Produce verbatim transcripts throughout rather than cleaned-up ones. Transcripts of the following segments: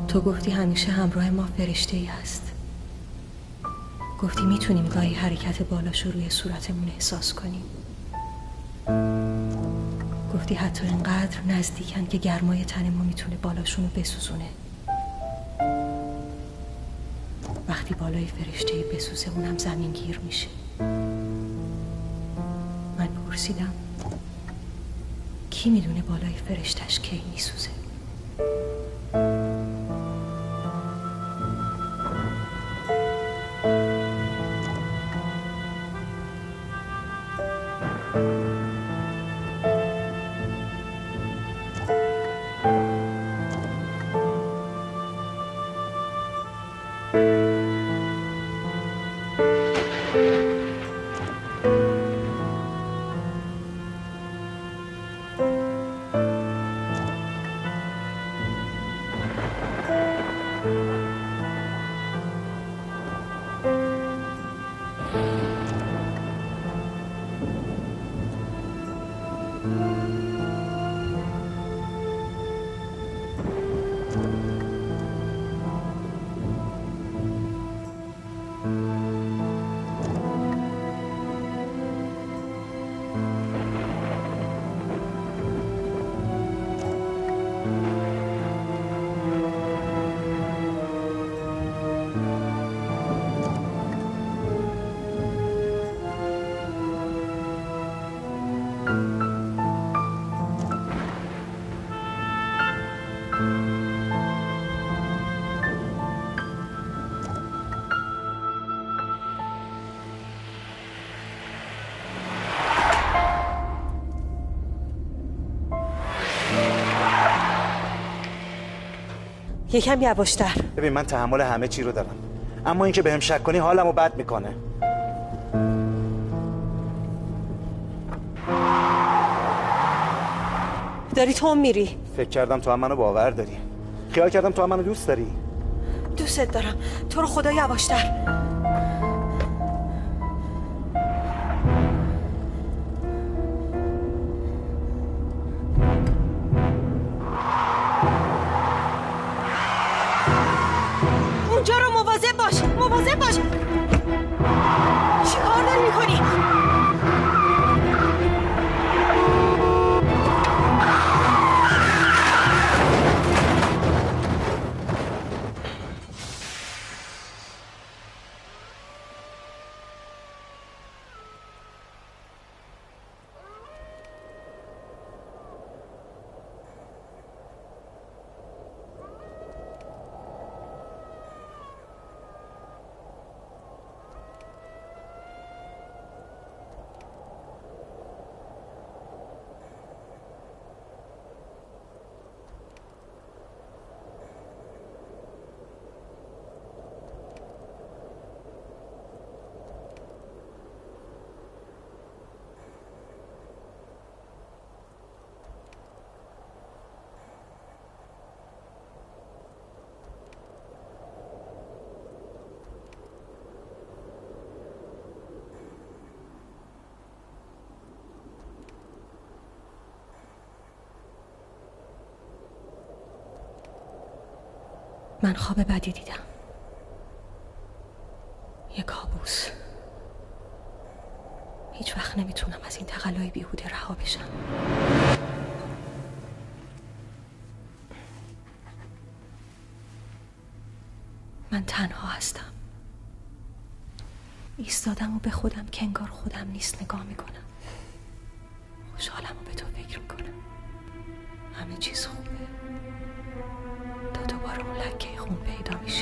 تو گفتی همیشه همراه ما فرشته‌ای هست. گفتی میتونیم گاهی حرکت بالاش رو روی صورتمون احساس کنیم. گفتی حتی اینقدر نزدیکن که گرمای تن ما میتونه بالاشون رو بسوزونه. وقتی بالای فرشته‌ای بسوزه اونم زمین گیر میشه. من پرسیدم کی میدونه بالای فرشتش کی میسوزه؟ یکم یواشتر. ببین من تحمل همه چی رو دارم، اما اینکه بهم شک کنی حالمو بد میکنه. داری تو هم میری؟ فکر کردم تو هم منو باور داری. خیال کردم تو هم منو دوست داری. دوستت دارم. تو رو خدا یواشتر. اونجا رو مواظب باش. مواظب باش. چی کار داری میکنی؟ من خواب بدی دیدم. یه کابوس. هیچ وقت نمیتونم از این تقلای بیهوده رها بشم. من تنها هستم. ایستادم و به خودم که انگار خودم نیست نگاه میکنم. خوشحالم و به تو فکر میکنم. همه چیز خوبه. تا دوباره اون لکه خون پیدا میشه.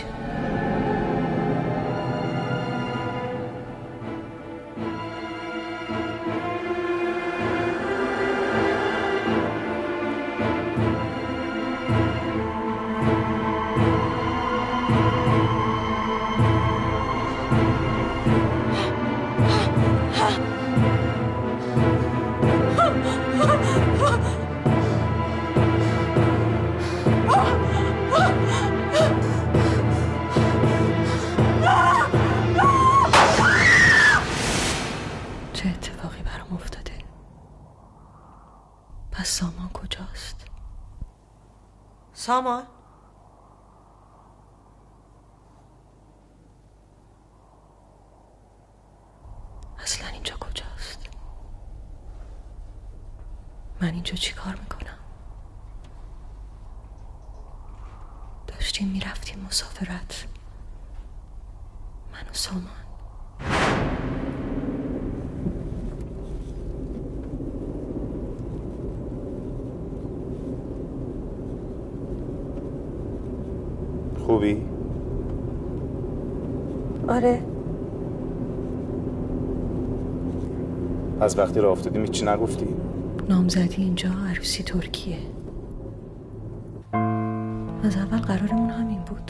چه اتفاقی برام افتاده؟ پس سامان کجاست؟ سامان؟ اینجا چی کار میکنم؟ داشتیم میرفتیم مسافرت، من و سامان. خوبی؟ آره. از وقتی راه افتادیم هیچی نگفتی؟ نامزدی اینجا، عروسی ترکیه. از اول قرارمون همین بود،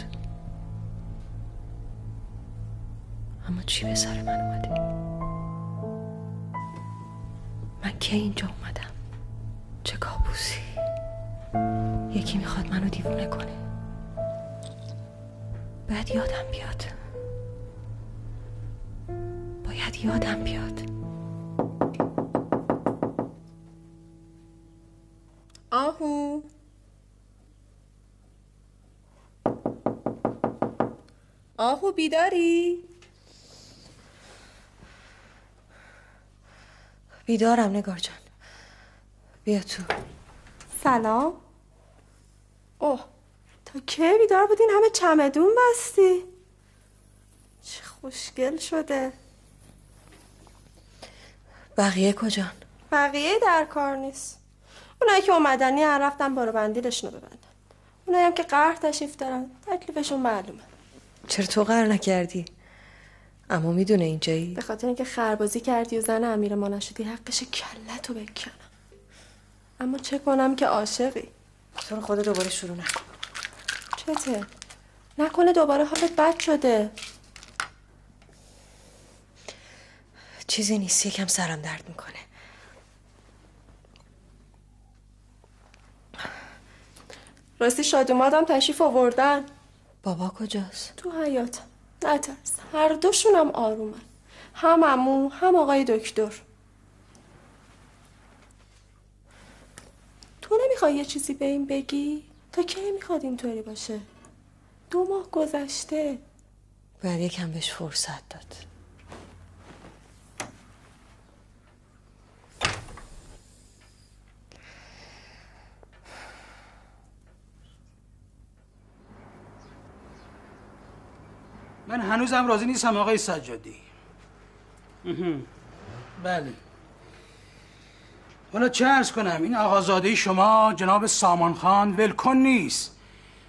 اما چی به سر من اومده؟ من کی اینجا اومدم؟ چه کابوسی؟ یکی میخواد منو دیوونه کنه. باید یادم بیاد، باید یادم بیاد. آهو آهو بیداری؟ بیدارم نگار جان، بیا تو. سلام. اوه، تا کی بیدار بودین؟ همه چمدون بستی. چه خوشگل شده. بقیه کجان؟ بقیه در کار نیست. اونایی که اومدنی هر رفتن بارو بندیلشونو ببندن. اونایی هم که قهر تشریف دارن تکلیفشون معلومه. چرا تو قهر نکردی؟ اما میدونه اینجایی؟ به خاطر اینکه خربازی کردی و زن امیر ما نشدی حقش کلتو بکنم. اما چه کنم که عاشقی؟ تو رو خدا دوباره شروع نکن. چته؟ نکنه دوباره حالت بد شده؟ چیزی نیست، یکم سرم درد میکنه. راستی شادومادم تشریف آوردن. بابا کجاست؟ تو حیاط. نترس، هر دوشونم آرومن، هم عمو هم آقای دکتر. تو نمیخوای یه چیزی به این بگی؟ تا کی میخواد اینطوری باشه؟ دو ماه گذشته. باید یکم بهش فرصت داد. من هنوزم راضی نیستم آقای سجادی. بله. حالا چه عرض کنم، این آقازاده شما جناب سامان خان ولکن نیست.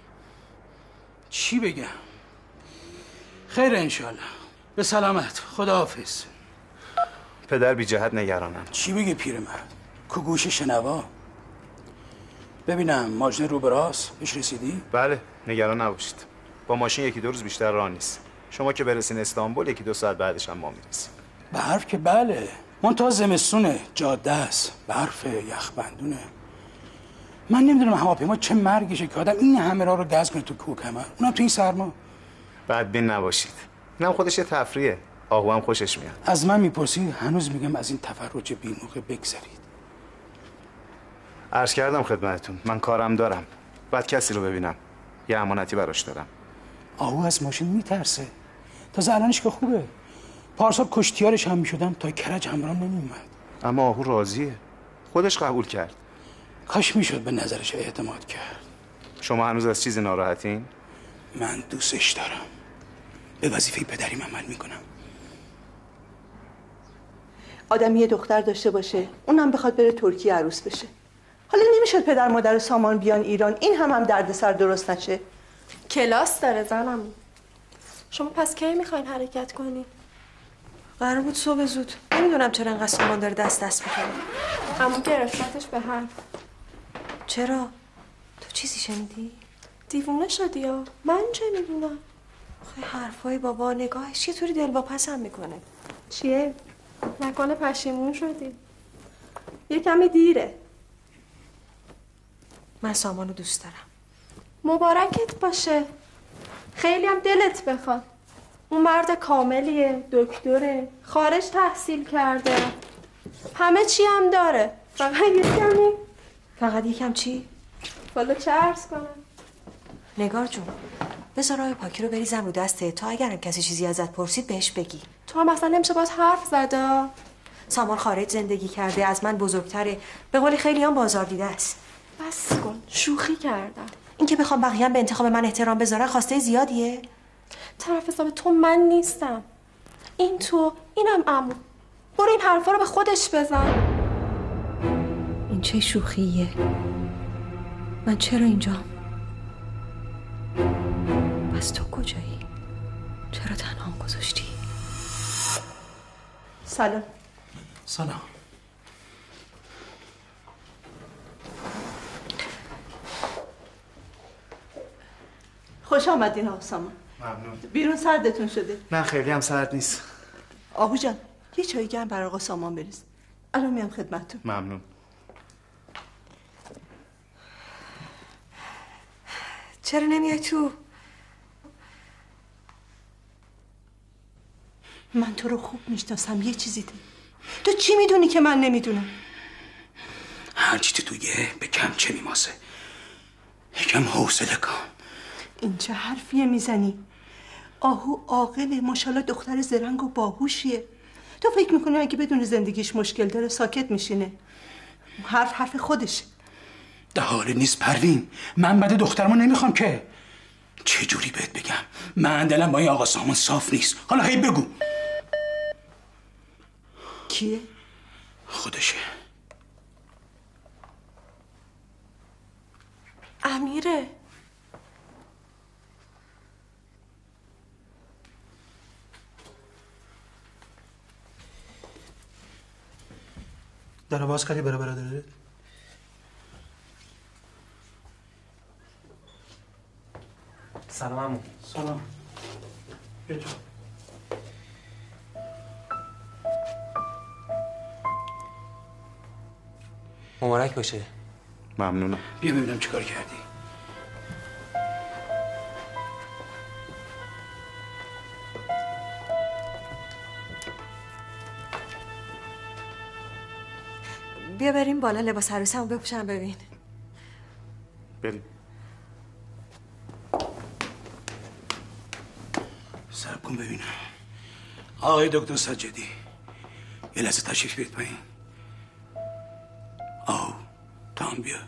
چی بگم؟ خیر انشالله. به سلامت. خداحافظ. پدر بی جهت نگرانم. چی بگه پیرمرد؟ کو گوش شنوا؟ ببینم ماجنه رو به راست بهش رسیدی؟ بله، نگران نباشید. با ماشین یکی دو روز بیشتر راه نیست. شما که برسین استانبول یکی دو ساعت بعدش هم ما میرسیم. برف که بله، منتها زمستونه، جاده است، برف، یخبندونه. من نمیدونم هواپیما چه مرگشه که آدم این همه راه رو گز کنه تو کوه کمر، اونم تو این سرما. بدبین نباشید، اینم خودش یه تفریحه. آهو هم خوشش میاد. از من میپرسید هنوز میگم از این تفرج بی‌موقع بگذرید. عرض کردم خدمتتون، من کارم دارم. بعد کسی رو ببینم، یه امانتی براش دارم. آهو از ماشین میترسه. تازه الانش که خوبه. پارسال کشتیارش هم میشدم تا کرج همراهم نمیومد. اما آهو راضیه، خودش قبول کرد. کاش میشد به نظرش اعتماد کرد. شما هنوز از چیزی ناراحتین؟ من دوستش دارم. به وظیفه پدریم عمل میکنم. آدم یه دختر داشته باشه، اونم بخواد بره ترکیه عروس بشه. حالا نمیشد پدر مادر سامان بیان ایران این هم هم دردسر درست نشه؟ کلاس داره زنم. شما پس کی میخواین حرکت کنی؟ قرار بود صبح زود. نمیدونم چرا انقدر سامان داره دست دست میکنه. عمو گرفتتش به هم. چرا؟ تو چیزی شنیدی؟ دیوونه شدی یا؟ من چه میدونم؟ خیلی حرفای بابا، نگاهش یه طوری دلواپسم میکنه. چیه؟ نکنه پشیمون شدی؟ یه کمی دیره. من سامانو دوست دارم. مبارکت باشه. خیلی هم دلت بخواد. اون مرد کاملیه، دکتره، خارج تحصیل کرده، همه چی هم داره. فقط یه کمی. فقط یکم چی؟ والا چه عرض کنم؟ نگار جون، بذار راه پاکی رو بریزم رو دسته تا اگرم کسی چیزی ازت پرسید بهش بگی. تو هم اصلا نمیشه باز حرف زده. سامان خارج زندگی کرده، از من بزرگتره، به قول خیلی هم بازار دیده است. بس کن، شوخی کردم. این که بخوام بقیه هم به انتخاب من احترام بذارن خواسته زیادیه. طرف حساب تو من نیستم، این تو، اینم عمو. برو این حرفا رو به خودش بزن. این چه شوخیه؟ من چرا اینجام؟ پس تو کجایی؟ چرا تنهام گذاشتی؟ سلام. سلام. خوش آمدین آقا سامان. ممنون. بیرون سردتون شده؟ نه خیلی هم سرد نیست. آهو جان یه چای گرم برای آقا سامان بریز. الان میام خدمتتون. ممنون. چرا نمیای تو؟ من تو رو خوب میشناسم، یه چیزی ده. تو چی میدونی که من نمیدونم؟ هرچی تو تویه به کم چه میماسه. یکم حوصله کن. این چه حرفیه میزنی؟ آهو عاقله، ماشاءالله دختر زرنگ و باهوشیه. تو فکر میکنی اگه بدون زندگیش مشکل داره ساکت میشینه؟ حرف حرف خودشه. ده حاله نیست پروین، من بده دخترمو نمیخوام که. چه جوری بهت بگم؟ من دلم با این آقا سامان صاف نیست. حالا هی بگو. کیه؟ خودشه. امیره. در باز کردی برای برادرت؟ سلام عمو. سلام. بیا تو. مبارک باشه. ممنونم. بیا ببینم چیکار کردی. بیا بریم بالا لباس عروسمو بپوشم ببین. بریم. صبر کن ببینم. آقای دکتر سجادی یه لحظه تشریف بیارید پایین. آو تا هم بیا.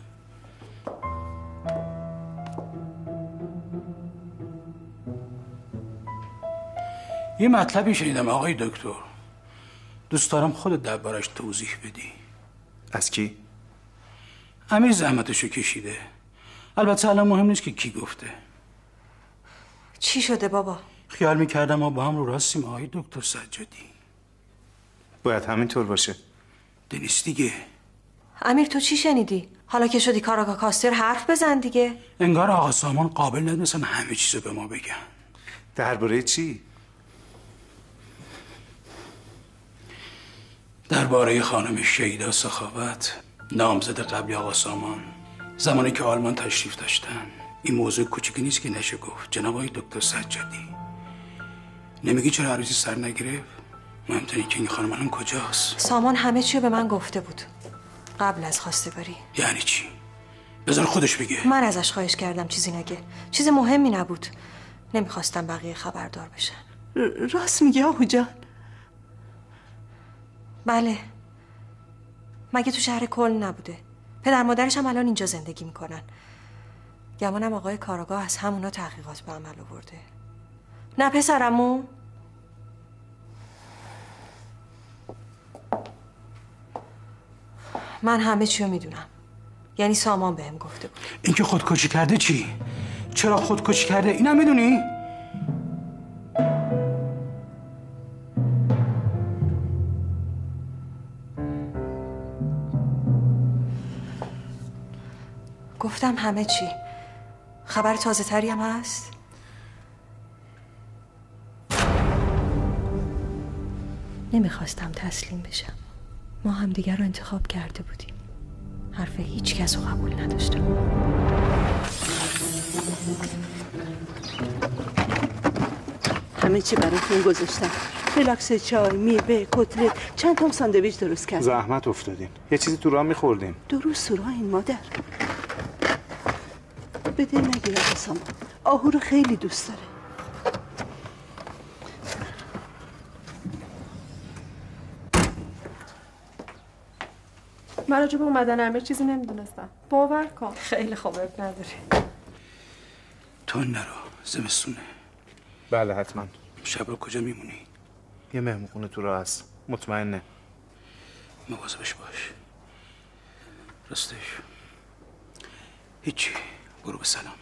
یه مطلبی شنیدم آقای دکتر، دوست دارم خودت دربارش توضیح بدی. از کی؟ امیر زحمتشو کشیده. البته الان مهم نیست که کی گفته. چی شده بابا؟ خیال میکردم ما با هم رو راستیم آقای دکتر سجادی. باید همینطور باشه. دنیس دیگه. امیر تو چی شنیدی؟ حالا که شدی کاراگاه کاستر حرف بزن دیگه. انگار آقا سامان قابل ندونستن همه چیزو به ما بگن. درباره چی؟ درباره خانم شیدا سخاوت، نامزد قبلی آقا سامان. زمانی که آلمان تشریف داشتن. این موضوع کوچیکی نیست که نشه گفت جناب آقای دکتر سجادی. نمیگی چرا عروسی سر نگرفت؟ مهمتر این که این خانم الان کجاست؟ سامان همه چیو به من گفته بود قبل از خواستگاری. یعنی چی؟ بذار خودش بگه. من ازش خواهش کردم چیزی نگه. چیز مهمی نبود. نمیخواستم بقیه خبردار بشن. راست میگه آهو جان؟ بله. مگه تو شهر کل نبوده؟ پدر مادرش هم الان اینجا زندگی میکنن. گمانم آقای کاراگاه از همونا تحقیقات به عمل آورده. نه پسرمو؟ من همه چیو میدونم. یعنی سامان بهم گفته بود. این که خودکشی کرده چی؟ چرا خودکشی کرده؟ اینم میدونی؟ گفتم همه چی. خبر تازه تری هم هست؟ نمیخواستم تسلیم بشم. ما هم دیگر رو انتخاب کرده بودیم. حرف هیچ کس رو قبول نداشتم. همه چی براتون گذاشتم. فلاکس چای، میوه، کتلت، چند تا ساندویچ درست کردم. زحمت افتادین. یه چیزی تو راه میخوردیم. درست سورا این مادر. بده نگیر آقا سامان. آهو رو خیلی دوست داره. من راجع به اومدن امیر چیزی نمیدونستم. باور کن. خیلی خوب، اب نداری. تو نرو، زمستونه. بله حتما. شب رو کجا میمونی؟ یه مهمونخونه تو راه هست. مطمئنه. مواظبش باش. راستش هیچی، برو به سلامت.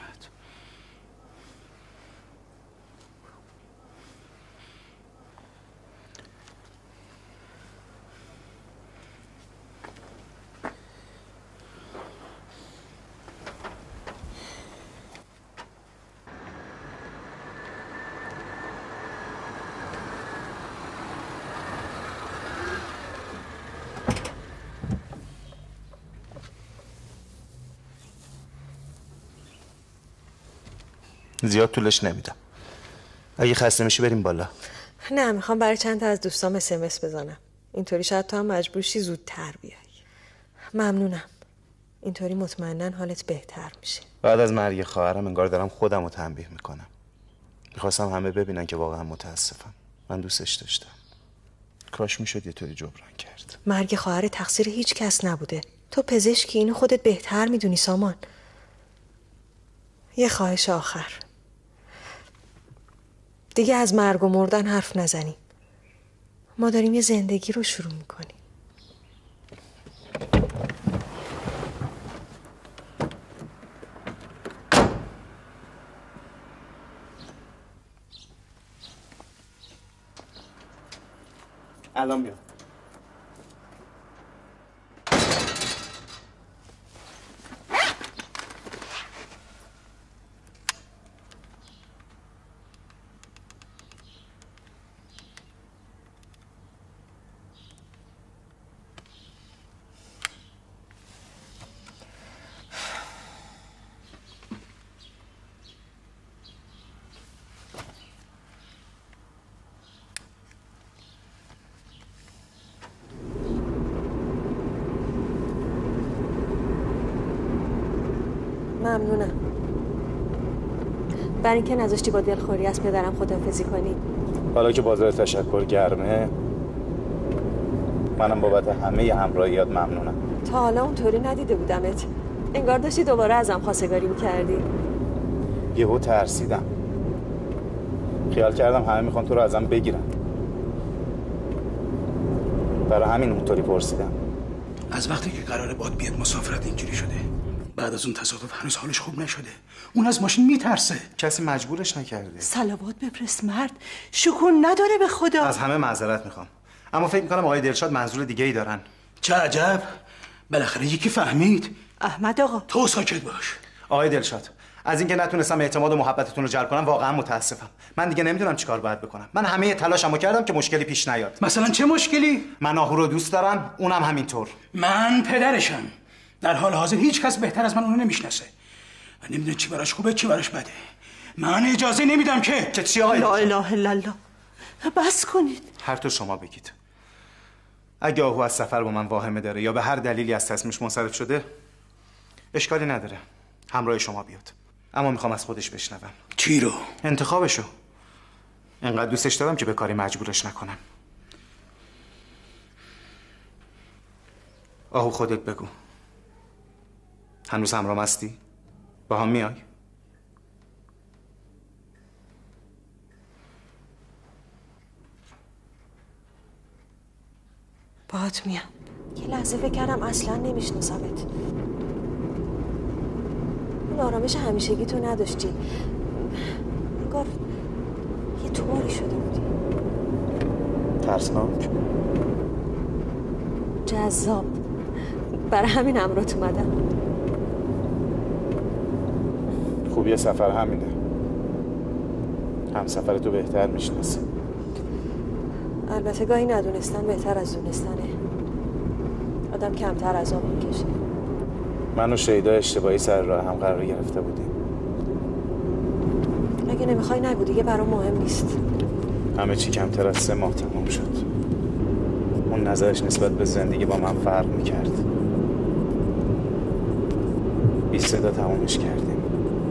زیاد طولش نمیدم. اگه خسته میشی بریم بالا. نه، میخوام برای چند تا از دوستام اس ام اس بزنم. اینطوری شاید تو هم مجبور شی زودتر بیای. ممنونم. اینطوری مطمئناً حالت بهتر میشه. بعد از مرگ خواهرم انگار دارم خودم رو تنبیه میکنم. میخواستم همه ببینن که واقعا متاسفم. من دوستش داشتم. کاش میشد یه طوری جبران کرد. مرگ خواهر تقصیر هیچ کس نبوده. تو پزشکی، اینو خودت بهتر میدونی سامان. یه خواهش آخر. دیگه از مرگ و مردن حرف نزنیم. ما داریم یه زندگی رو شروع میکنیم. الان میام. ممنونم. برای اینکه نذاشتی با دلخوری از پدرم خداحافظی کنی. حالا که بازار تشکر گرمه، منم بابت همه همراهیات ممنونم. تا حالا اونطوری ندیده بودمت. انگار داشتی دوباره ازم خواستگاری میکردی. یهو ترسیدم. خیال کردم همه میخوان تو رو ازم بگیرن. برای همین اونطوری پرسیدم. از وقتی که قراره باد بیاد مسافرت اینجوری شده. بعد از اون تصادف هنوز حالش خوب نشده. اون از ماشین میترسه. کسی مجبورش نکرده. صلوات بفرست مرد. شکون نداره به خدا. از همه معذرت میخوام. اما فکر میکنم آقای دلشاد منظور دیگه ای دارن. چه عجب. بالاخره یکی فهمید. احمد آقا تو ساکت باش. آقای دلشاد، از اینکه نتونستم اعتماد و محبتتون رو جلب کنم واقعا متاسفم. من دیگه نمیدونم چیکار باید بکنم. من همه تلاشمو کردم که مشکلی پیش نیاد. مثلا چه مشکلی؟ من آهو رو دوست دارم، اونم همینطور. من پدرشم. در حال حاضر هیچ کس بهتر از من اونو نمیشناسه. من نمیدونم چی براش خوبه چی براش بده. من اجازه نمیدم که که چی آقای؟ لا اله الا الله. بس کنید. هر طور شما بگید. اگه آهو از سفر با من واهمه داره یا به هر دلیلی از تصمیمش منصرف شده، اشکالی نداره. همراه شما بیاد. اما میخوام از خودش بشنوم. چی رو؟ انتخابشو. انقدر دوستش دارم که به کاری مجبورش نکنم. آهو خودت بگو. هنوز همراه هستی؟ با هم میای؟ باهات میام. یه لحظه فکر کردم اصلا نمیشناسمت. اون آرامش همیشگی تو نداشتی. انگار یه طوری شده بودی. ترسناک؟ جذاب. برای همین همراهت اومدم. خوبی سفر همینه. هم سفر تو بهتر میشناسه. البته گاهی ندونستن بهتر از دونستنه. آدم کمتر عذاب میکشه. من و شیدا اشتباهی سر راه هم قرار گرفته بودیم. اگه نمیخوای نگو دیگه، برام مهم نیست. همه چی کمتر از سه ماه تمام شد. اون نظرش نسبت به زندگی با من فرق میکرد. بی صدا تمامش کردیم.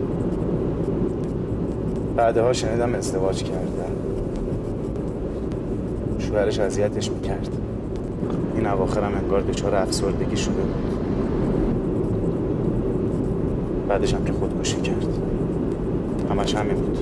بعدها شنیدم ازدواج کردن. شوهرش اذیتش میکرد. این اواخرم انگار دچار افسردگی شده بود. بعدش هم که خودکشی کرد. همش همین بود.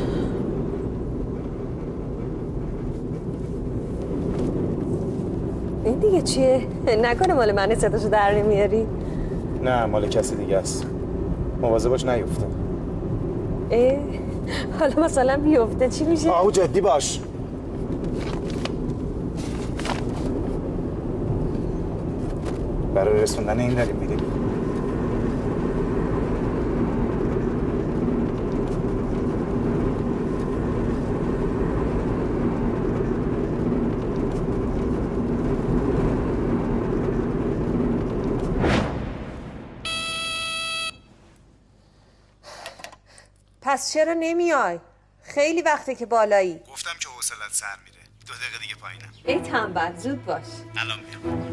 این دیگه چیه؟ نکنه مال منه صداشو در نمیاری؟ نه مال کسی دیگه است. مواظب باش نیفته. اه حالا مثلا بیفته چی میشه؟ آهو جدی باش. برای رسوندن این داریم میریم. پس چرا نمیای؟ خیلی وقته که بالایی. گفتم که حوصله‌ات سر میره. دو دقیقه دیگه پایینم. ای تنبل زود باش. الان میام.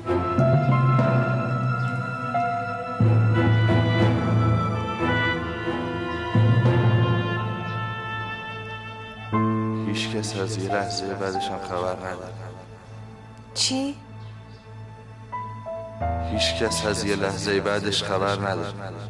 هیچ کس از یه لحظه بعدش هم خبر نداره. چی؟ هیچ کس از یه لحظه بعدش خبر نداره.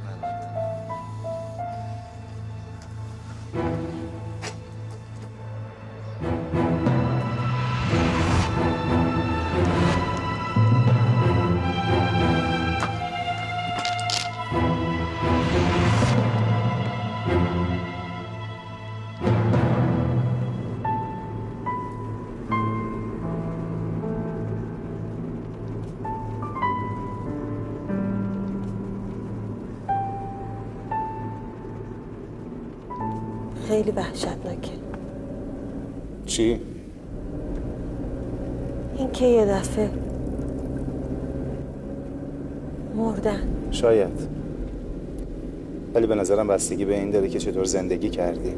خیلی وحشتناکه. چی؟ این که یه دفعه مردن. شاید. ولی به نظرم بستگی به این داره که چطور زندگی کردی.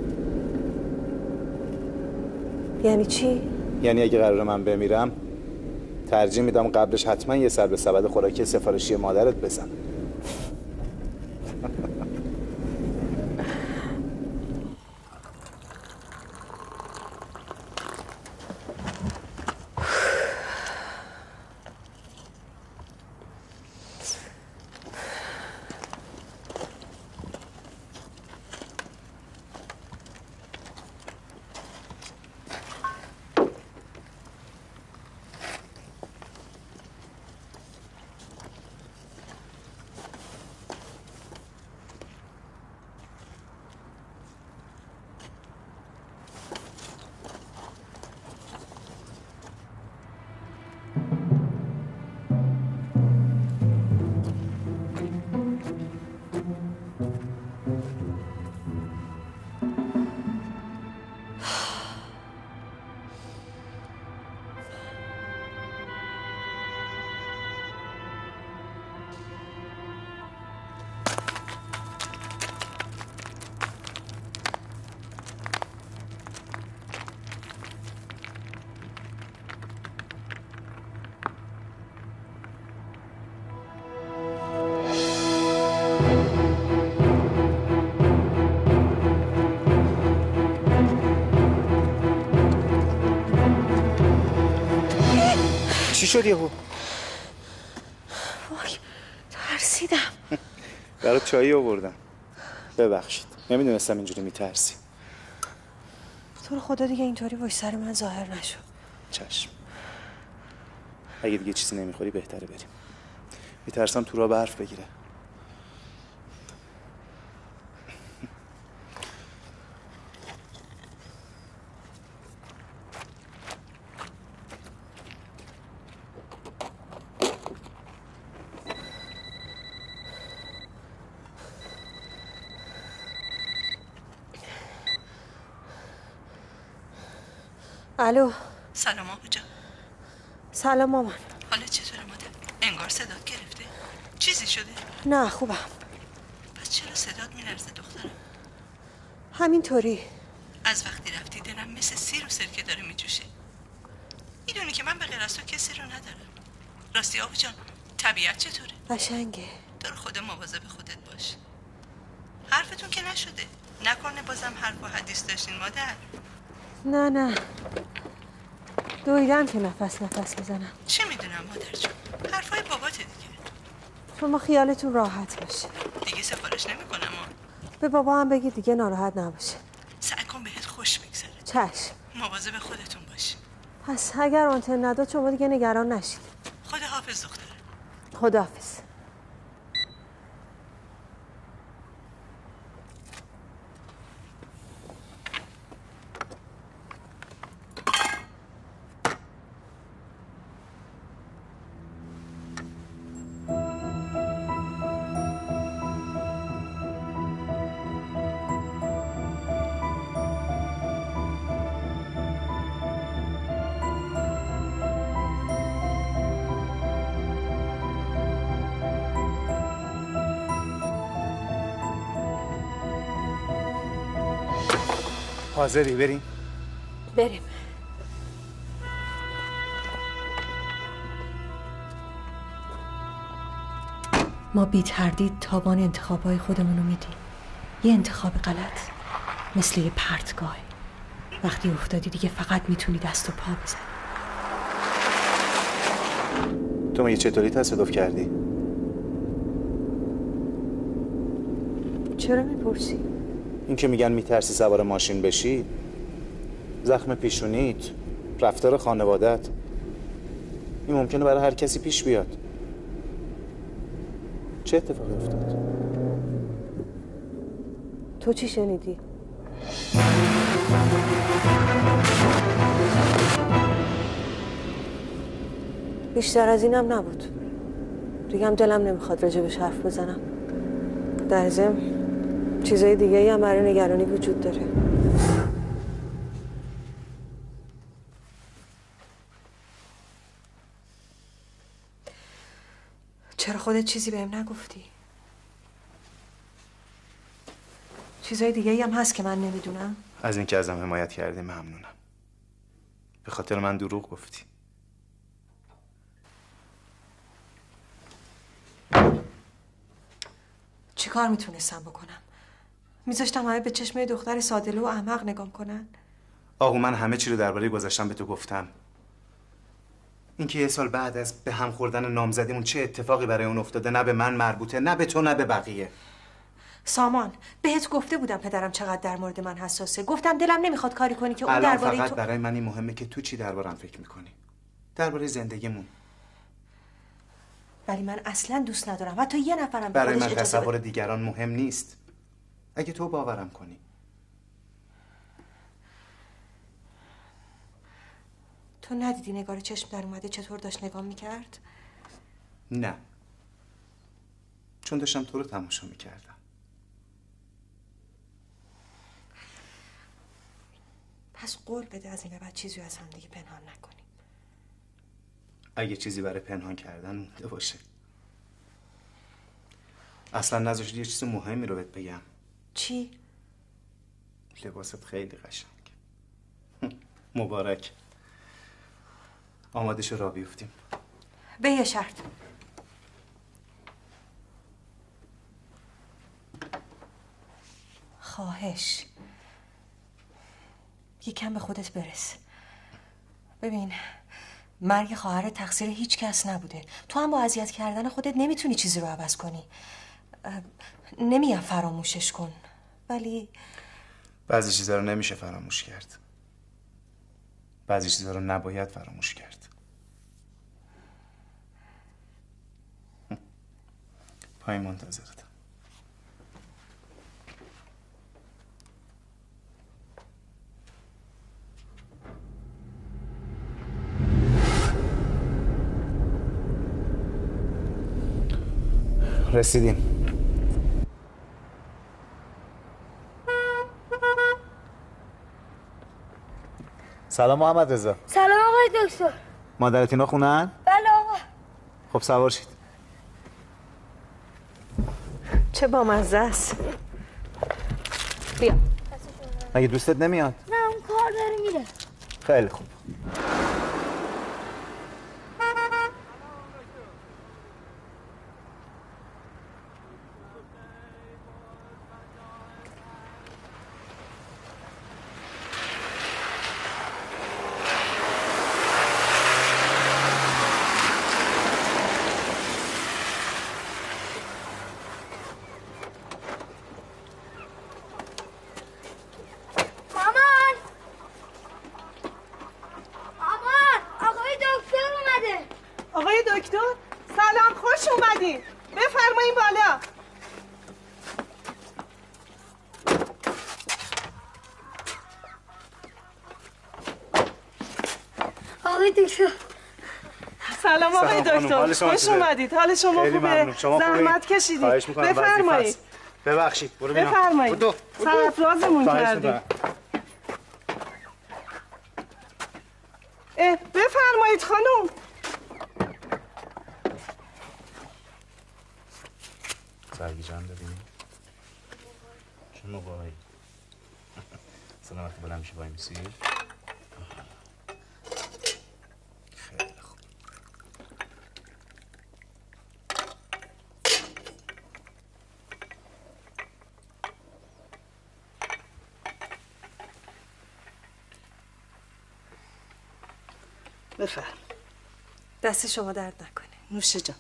یعنی چی؟ یعنی اگه قراره من بمیرم ترجیح میدم قبلش حتما یه سر به سبد خوراکی سفارشی مادرت بزن. چی شد یهو؟ وای ترسیدم. برات چایی آوردم. ببخشید. نمیدونستم اینجوری میترسی. تو رو خدا دیگه اینطوری وای سر من ظاهر نشو. چشم. اگه دیگه چیزی نمیخوری بهتره بریم. میترسم تو راه برف بگیره. الو. سلام آقا جان. سلام مامان. حالا چطوره مادر؟ انگار صدات گرفته. چیزی شده؟ نه خوبم. پس چرا صدات میلرزه دخترم؟ همینطوری. از وقتی رفتی دلم مثل سیر و سرکه داره میجوشه. میدونی که من به غیر از تو کسی رو ندارم. راستی آقا جان طبیعت چطوره؟ قشنگه. تو رو خدا مواظب خودت باش. حرفتون که نشده. نکنه بازم حرف و حدیث داشتین مادر. نه نه دویدم که نفس نفس میزنم. چه میدونم مادر جون، حرفای باباته دیگه. شما خیالتون راحت باشه. دیگه سفارش نمیکنم. به بابا هم بگید دیگه ناراحت نباشه. سعی کن بهت خوش بگذره. چشم. مواظب خودتون باش. پس اگر آنتن نداد شما دیگه نگران نشید. خدا حافظ دختره. خدا حافظ. حاضری بریم؟ بریم. ما بی تردید تاوان انتخابای خودمونو میدیم. یه انتخاب غلط مثل یه پرتگاه. وقتی افتادی دیگه فقط میتونی دست و پا بزنی. تو میگه چطوری تصادف کردی؟ چرا میپرسی؟ این که میگن میترسی سوار ماشین بشی، زخم پیشونیت، رفتار خانوادت، این ممکنه برای هر کسی پیش بیاد. چه اتفاقی افتاد؟ تو چی شنیدی؟ بیشتر از اینم نبود. دیگه هم دلم نمیخواد راجبش حرف بزنم. در ضمن چیزای دیگه هم برای نگرانی وجود داره. چرا خودت چیزی بهم نگفتی؟ چیزای دیگه هم هست که من نمیدونم؟ از اینکه ازم حمایت کردی ممنونم. به خاطر من دروغ گفتی. چی کار میتونستم بکنم؟ میذاشتم همه به چشم دختر ساده‌لو و احمق نگام کنن؟ آقا من همه چی رو درباره گذشتم به تو گفتم. اینکه یه سال بعد از به هم خوردن نامزدیمون چه اتفاقی برای اون افتاده نه به من مربوطه، نه به تو نه به بقیه. سامان بهت گفته بودم پدرم چقدر در مورد من حساسه. گفتم دلم نمیخواد کاری کنی که اون درباره تو. فقط برای من این مهمه که تو چی دربارم فکر میکنی، درباره زندگیمون. ولی من اصلا دوست ندارم حتی یه نفرم برای من تصور دیگران مهم نیست. اگه تو باورم کنی. تو ندیدی نگار چشم در اومده چطور داشت نگاه میکرد؟ نه، چون داشتم تو رو تماشا میکردم. پس قول بده از این به بعد چیزی از هم دیگه پنهان نکنیم. اگه چیزی برای پنهان کردن مونده باشه. اصلا نذاشتی یه چیز مهمی رو بهت بگم. چی؟ لباست خیلی قشنگ. مبارک. آماده شو راه بیفتیم. به یه شرط. خواهش یکم به خودت برس. ببین مرگ خواهر تقصیر هیچ کس نبوده. تو هم با اذیت کردن خودت نمیتونی چیزی رو عوض کنی. نمیگم فراموشش کن، ولی بعضی چیزا رو نمیشه فراموش کرد. بعضی چیزا رو نباید فراموش کرد. پای منتظرتم. رسیدیم. سلام محمد رضا. سلام آقای دکتر. مادرت اینا خونن؟ بله آقا. خب سوار شید. چه بامزه است. بیا. مگه دوستت نمیاد؟ نه اون کار داره میره. خیلی خوب. آقای دکتر. سلام آقای دکتر، خوش اومدید. حال شما خوبه؟ زحمت کشیدید. بفرمایید. ببخشید. برو ببینم. بفرمایید. سرفرازمون کردید. بفرمایید خانم. سرگیجه هم ببینیم. چه موقعی؟ سلام وقتی بلند میشه وای میسی؟ خیلی خوب. بفرم. دست شما درد نکنه. نوشه جان.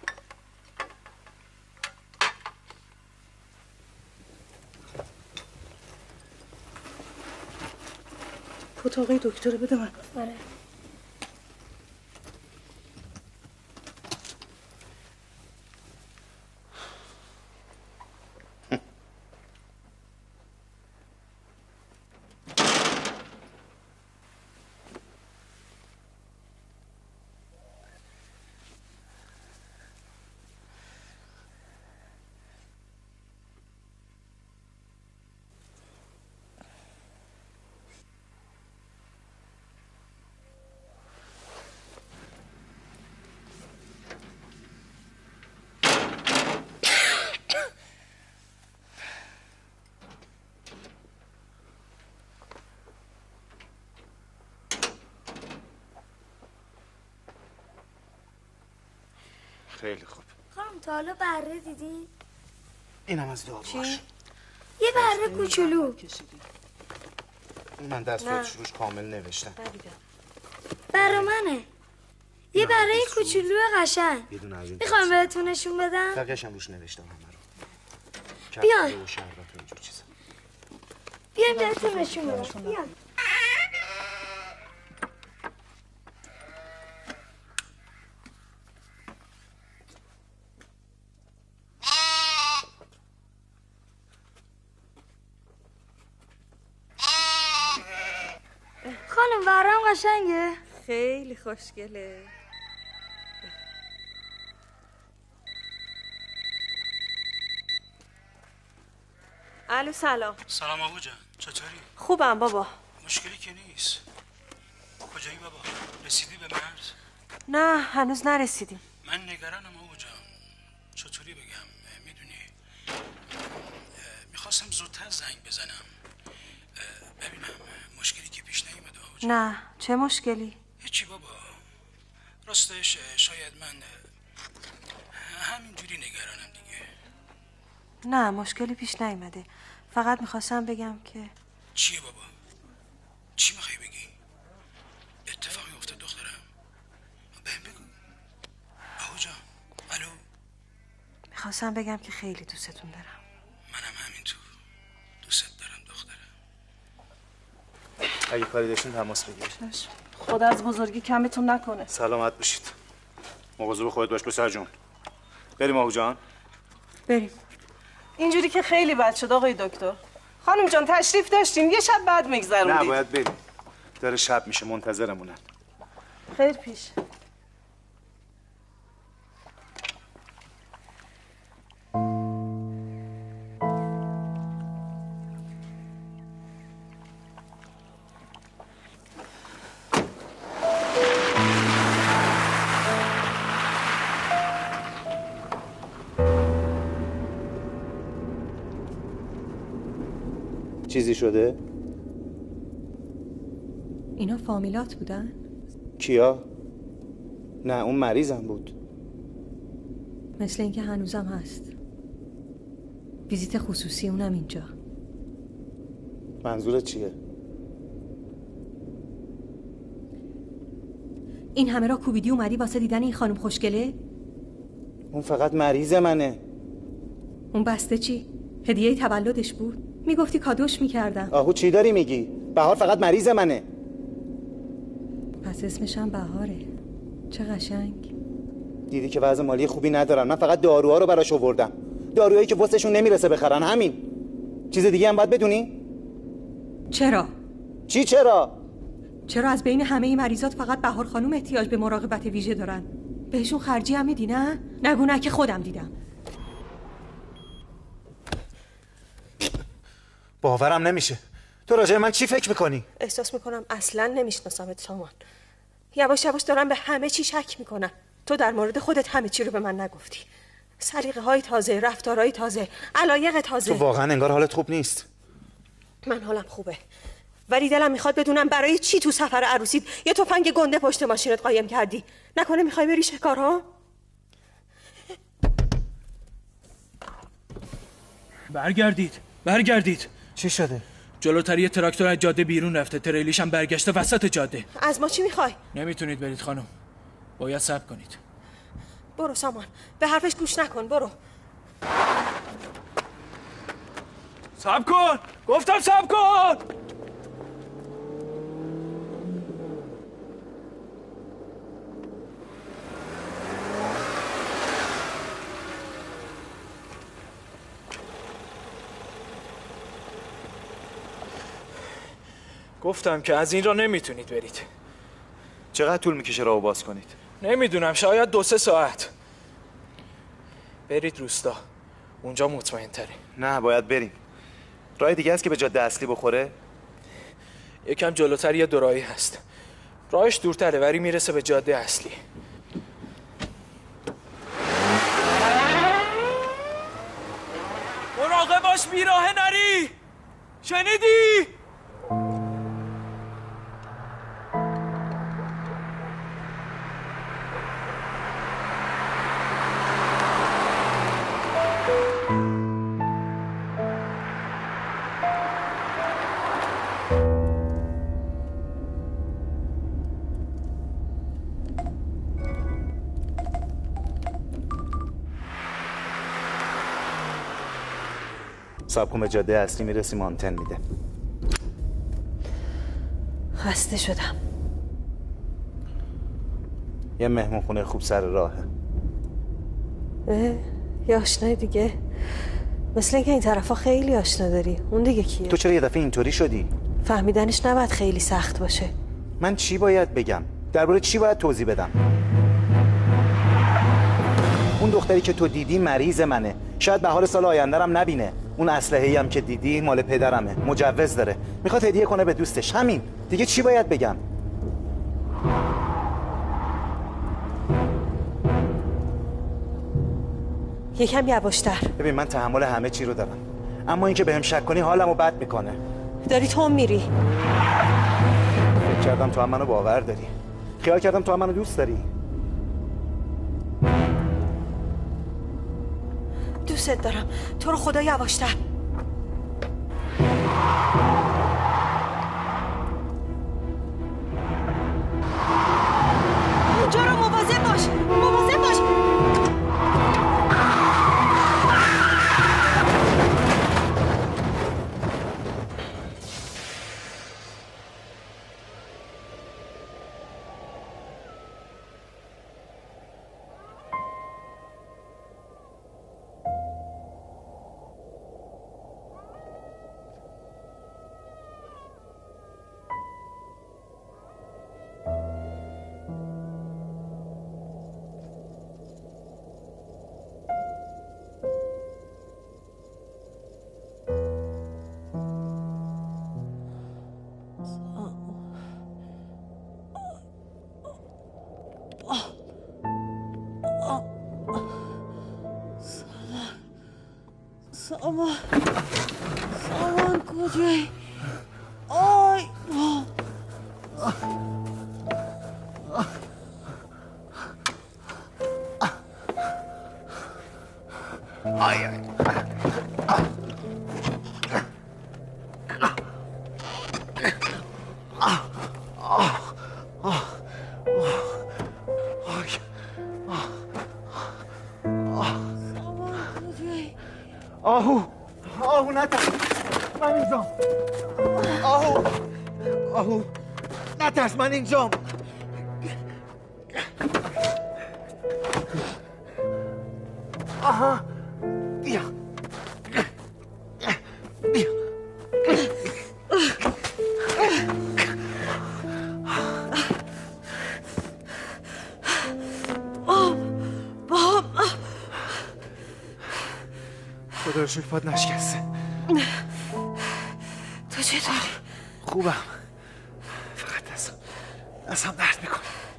پوت آقای دکتر بده من. آره. خیلی خوب. خانم تا حالا بره دیدی؟ اینم از داروهاش. یه بره کوچولو. من دستورش روش کامل نوشتم. برا منه. یه بره کوچولو قشنگ. میخوام بهتون نشون بدم؟ بقیه‌شم روش نوشتم همه رو. بیاین. و شربت و اینجور چیزا. بیاین بهتون نشون بدم. بیاین. خانم برام قشنگه؟ خیلی خوشگله. الو سلام. سلام آقا جان، چطوری؟ خوبم بابا. مشکلی که نیست. کجایی بابا؟ رسیدی به مرز؟ نه هنوز نرسیدیم. من نگرانم آقا جان. چطوری بگم؟ میدونی میخواستم زودتر زنگ بزنم ببینم مشکلی که پیش نیومده آقا جان. نه چه مشکلی؟ هیچی بابا، راستش شاید من همینجوری نگرانم دیگه. نه مشکلی پیش نیومده، فقط میخواستم بگم که چیه بابا؟ چی میخوای بگی؟ اتفاقی افتاد دخترم؟ بهم بگو. آقا جان الو. میخواستم بگم که خیلی دوستتون دارم. منم همینطور دوست دارم دخترم. اگه کاری داشتین تماس بگیرید. خدا از بزرگی کمتون نکنه. سلامت باشید. مواظب خودت باش پسر جون. بریم آقا جان. بریم. اینجوری که خیلی بد شد آقای دکتر. خانم جان تشریف داشتین یه شب بعد میگذروندید. نه باید بریم. داره شب میشه منتظرمونن. خیر پیش. چیزی شده؟ اینا فامیلات بودن؟ کیا؟ نه اون مریضم بود. مثل اینکه هنوزم هست. ویزیت خصوصی اونم اینجا. منظورت چیه؟ این همه را کوبیدی اومدی واسه دیدن این خانم خوشگله؟ اون فقط مریض منه. اون بسته چی؟ هدیه تولدش بود؟ میگفتی کادوش میکردم. آهو چی داری میگی؟ بهار فقط مریض منه. پس اسمش هم بهاره. چه قشنگ. دیدی که وضع مالی خوبی ندارن. من فقط داروها رو براش آوردم. داروهایی که واسهشون نمیرسه بخرن. همین. چیز دیگه هم باید بدونی؟ چرا؟ چی چرا؟ چرا از بین همه این مریضات فقط بهار خانم احتیاج به مراقبت ویژه دارن؟ بهشون خرجی هم میدی نه؟ نگو نه که خودم دیدم. باورم نمیشه. تو راجع من چی فکر میکنی؟ احساس میکنم اصلا نمیشناسمت سامان. یواش یواش دارم به همه چی شک میکنم. تو در مورد خودت همه چی رو به من نگفتی. سلیقه های تازه، رفتارهای تازه، علایق تازه. تو واقعا انگار حالت خوب نیست. من حالم خوبه، ولی دلم میخواد بدونم برای چی تو سفر عروسیت یه تفنگ گنده پشت ماشینت قایم کردی؟ نکنه میخوای بری شکار ها؟ برگردید برگردید. چی شده؟ جلوتر یه تراکتور از جاده بیرون رفته، تریلیش هم برگشته وسط جاده. از ما چی میخوای؟ نمیتونید برید خانم، باید صبر کنید. برو سامان، به حرفش گوش نکن، برو. صبر کن، گفتم صبر کن. گفتم که از این را نمیتونید برید. چقدر طول میکشه راهو باز کنید؟ نمیدونم، شاید دو سه ساعت. برید روستا، اونجا مطمئن تره. نه باید بریم. راه دیگه است که به جاده اصلی بخوره؟ یکم جلوتر یه دوراهی هست، راهش دورتره ولی میرسه به جاده اصلی. مراقب باش بیراه نری، شنیدی؟ صاحب کن به جاده اصلی میرسیم، آنتن میده. خسته شدم. یه مهمون خونه خوب سر راهه. اه یه آشنای دیگه. مثل اینکه این طرفا خیلی آشنا داری. اون دیگه کیه؟ تو چرا یه دفعه اینطوری شدی؟ فهمیدنش نباید خیلی سخت باشه. من چی باید بگم؟ درباره چی باید توضیح بدم؟ اون دختری که تو دیدی مریض منه. شاید بهار سال آینده هم نبینه. اون اسلحه‌ای هم که دیدی مال پدرمه، مجوز داره، میخواد هدیه کنه به دوستش. همین دیگه چی باید بگم؟ یکم یواشتر. ببین من تحمل همه چی رو دارم، اما اینکه بهم شک کنی حالمو بد میکنه. داری تو میری. فکر کردم تو هم منو باور داری، خیال کردم تو هم منو دوست داری. دوست دارم، تو رو خدا یواشتر. اونجا رو مواظب باش، مواظب باش. سامان سامان کجایی؟ آی آی آی آهو آهو نترس من اینجام. آهو آهو نترس من اینجام. آها بیا بیا خدا شکر پات نشکسته. تو چطوری؟ خوبم، فقط دستم دستم درد میکنه.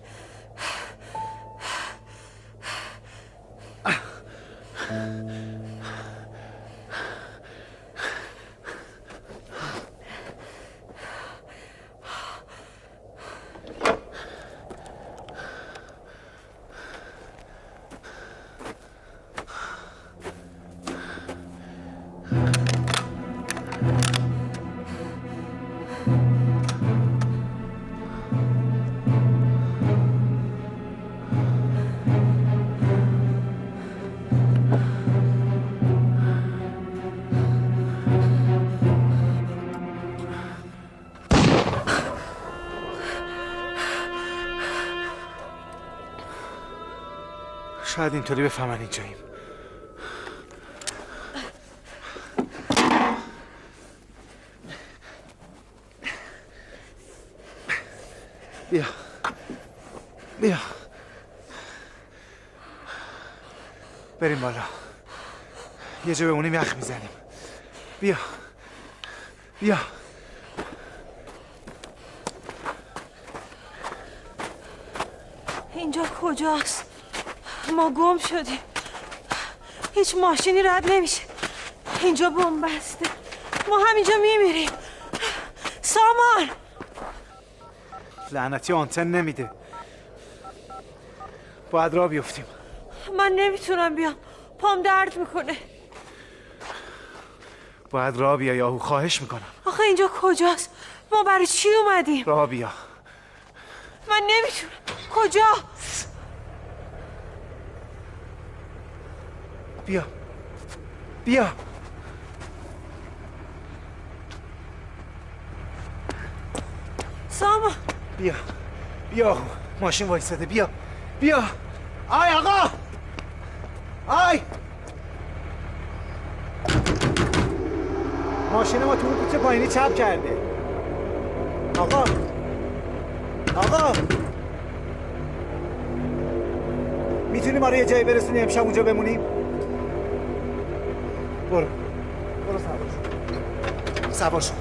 شاید اینطوری بفهمن اینجاییم. بیا بیا بریم بالا، یه جا بمونیم یخ میزنیم. بیا بیا اینجا کجاست؟ ما گم شدیم، هیچ ماشینی رد نمیشه، اینجا بنبسته، ما همینجا میمیریم. سامان لعنتی آنتن نمیده، باید راه بیفتیم. من نمیتونم بیام، پام درد میکنه. باید راه بیا یاهو، خواهش میکنم. آخه اینجا کجاست؟ ما برای چی اومدیم؟ راه بیا. من نمیتونم. کجا؟ بیا بیا سامان بیا بیا ماشین وایساده. بیا بیا آی آقا آی ماشین ما تو اون کوچه پایینی چپ کرده. آقا آقا میتونی ما رو یه جایی برسونی امشب اونجا بمونیم؟ برو برو سوار شو سوار شو.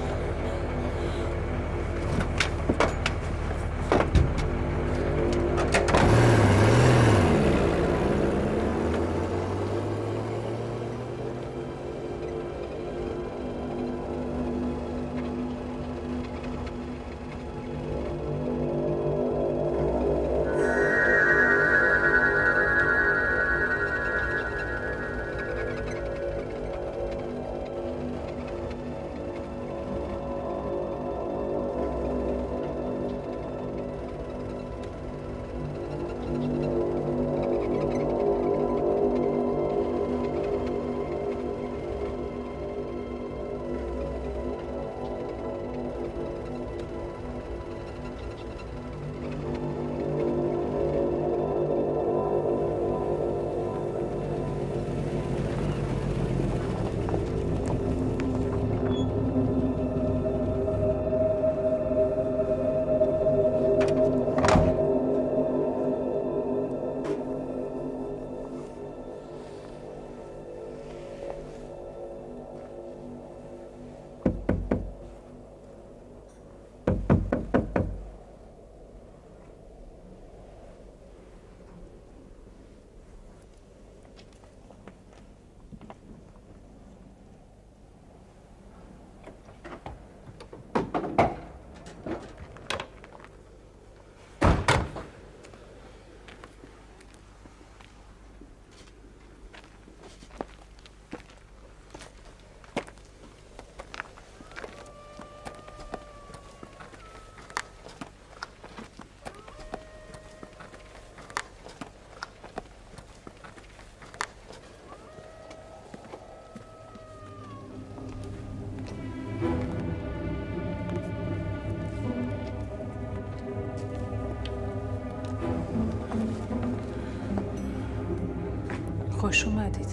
خوش اومدید.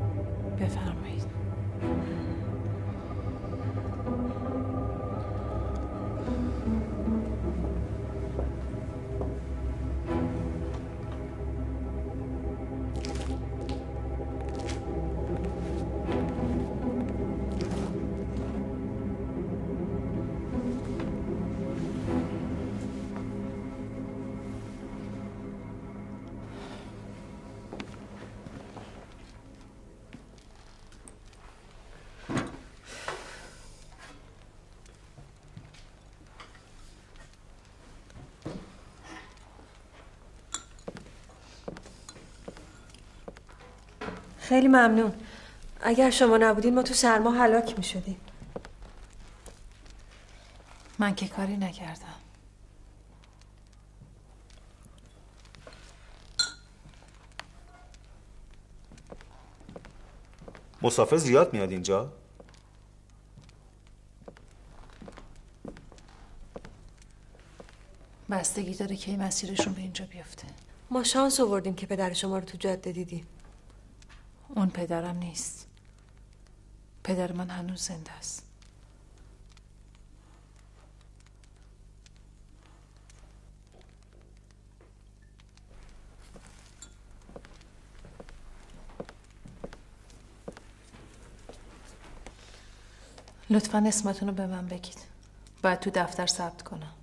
بفرمایید. خیلی ممنون. اگر شما نبودین ما تو سرما هلاک می شدیم. من که کاری نکردم. مسافر زیاد میاد اینجا؟ بستگی داره که مسیرشون به اینجا بیفته. ما شانس آوردیم که پدر شما رو تو جاده دیدیم. اون پدرم نیست. پدر من هنوز زنده است. لطفاً اسمتون رو به من بگید. باید تو دفتر ثبت کنم.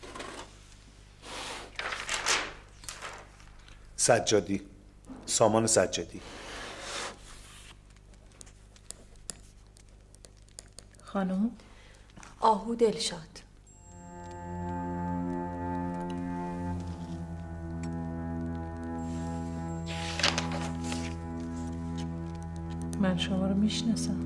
سجادی، سامان سجادی. خانم؟ آهو دلشاد. من شما رو میشناسم.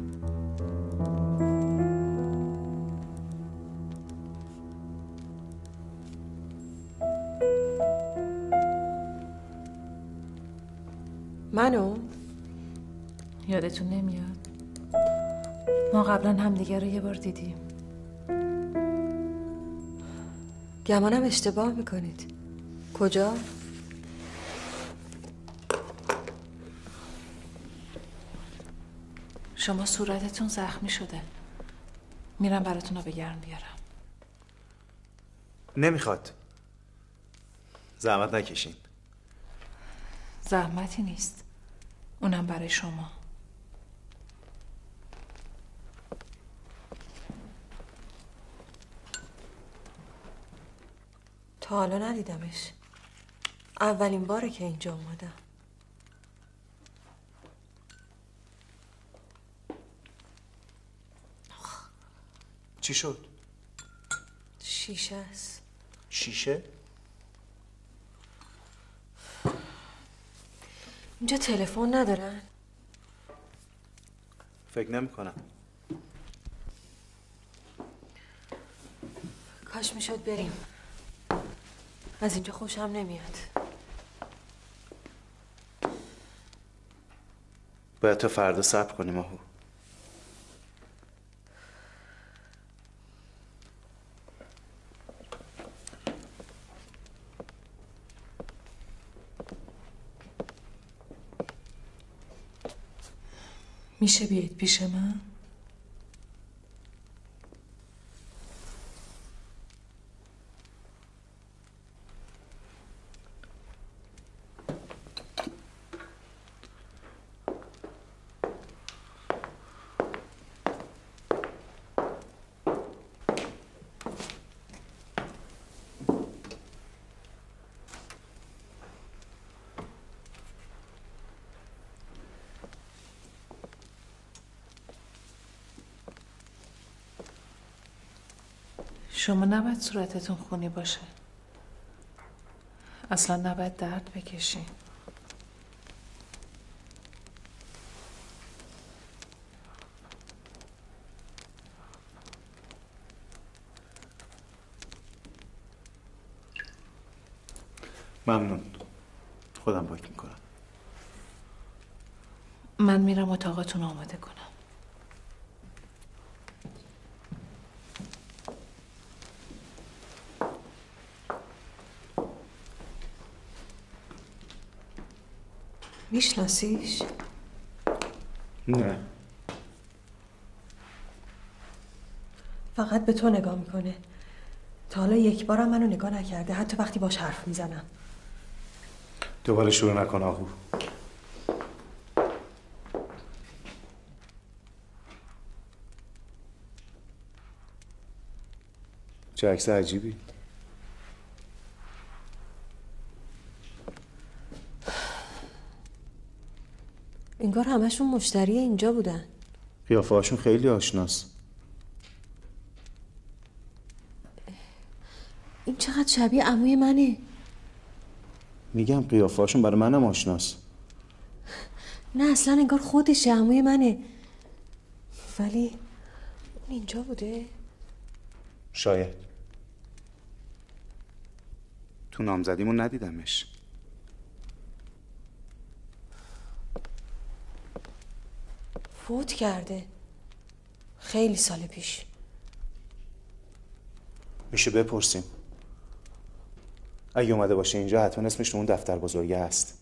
منو؟ یادتون نمیاد؟ ما قبلا همدیگه رو یه بار دیدیم. گمانم اشتباه میکنید. کجا؟ شما صورتتون زخمی شده. میرم براتون آب گرم بیارم. نمیخواد. زحمت نکشین. زحمتی نیست. اونم برای شما. تا حالا ندیدمش. اولین باره که اینجا اومدم. چی شد؟ شیشه است. شیشه؟ اینجا تلفن ندارن؟ فکر نمی کنم. کاش میشد بریم. از اینجا خوشم نمیاد. باید تا فردا صبر کنیم آهو. میشه بیایید پیش من؟ شما نباید صورتتون خونی باشه. اصلا نباید درد بکشین. ممنون. خودم پاک میکنم. من میرم اتاقتون آماده کنم. میشناسیش؟ نه. فقط به تو نگاه میکنه. تا حالا یک بارم منو نگاه نکرده، حتی وقتی باش حرف میزنم. دوباره شروع نکن آهو. چه عکس عجیبی. انگار همشون مشتری اینجا بودن. قیافه هاشون خیلی آشناست. این چقدر شبیه عموی منه. میگم قیافه هاشون برای منم آشناست. نه اصلا انگار خودشه، عموی منه. ولی اون اینجا بوده؟ شاید. تو نامزدیمون ندیدمش. فوت کرده خیلی سال پیش. میشه بپرسیم. اگه اومده باشه اینجا حتما اسمش تو اون دفتر بزرگه هست.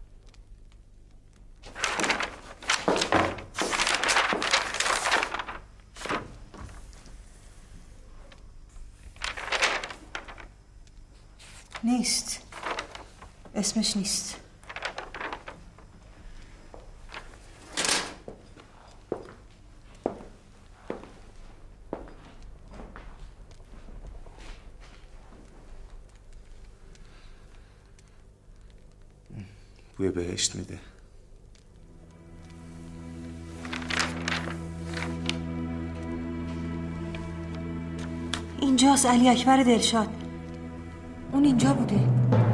نیست، اسمش نیست. بوی بهشت میده. اینجاست علی اکبر دلشاد. اون اینجا بوده.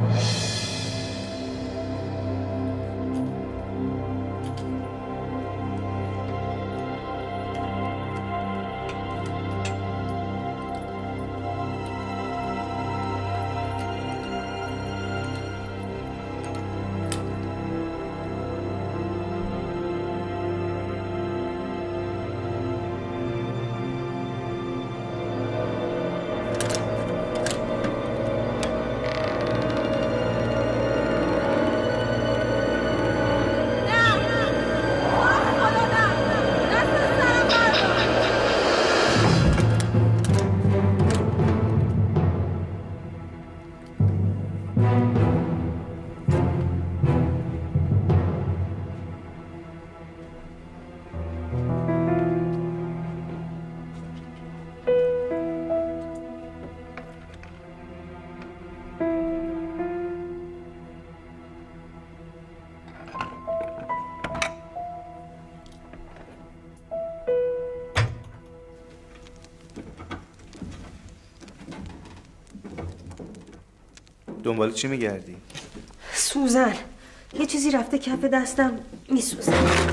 دنبال چی میگردی؟ سوزن. یه چیزی رفته کف دستم میسوزه.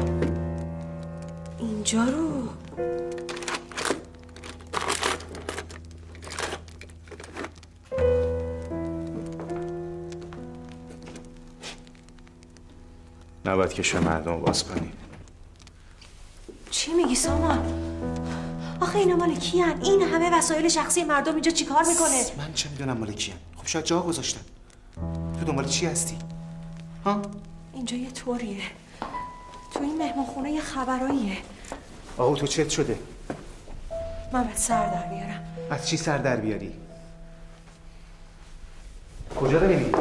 اینجا رو نباید کشف مردم باز کنی. چی میگی سامان؟ آخه اینا مال کیان؟ این همه وسایل شخصی مردم اینجا چیکار میکنه؟ من چه میدونم مال کیان؟ خب شاید جا گذاشتن. تو دنبال چی هستی؟ ها؟ اینجا یه طوریه. تو این مهمان خونه یه خبراییه. آقا تو چت شده؟ من باید سر در بیارم. از چی سر در بیاری؟ کجا داری میری؟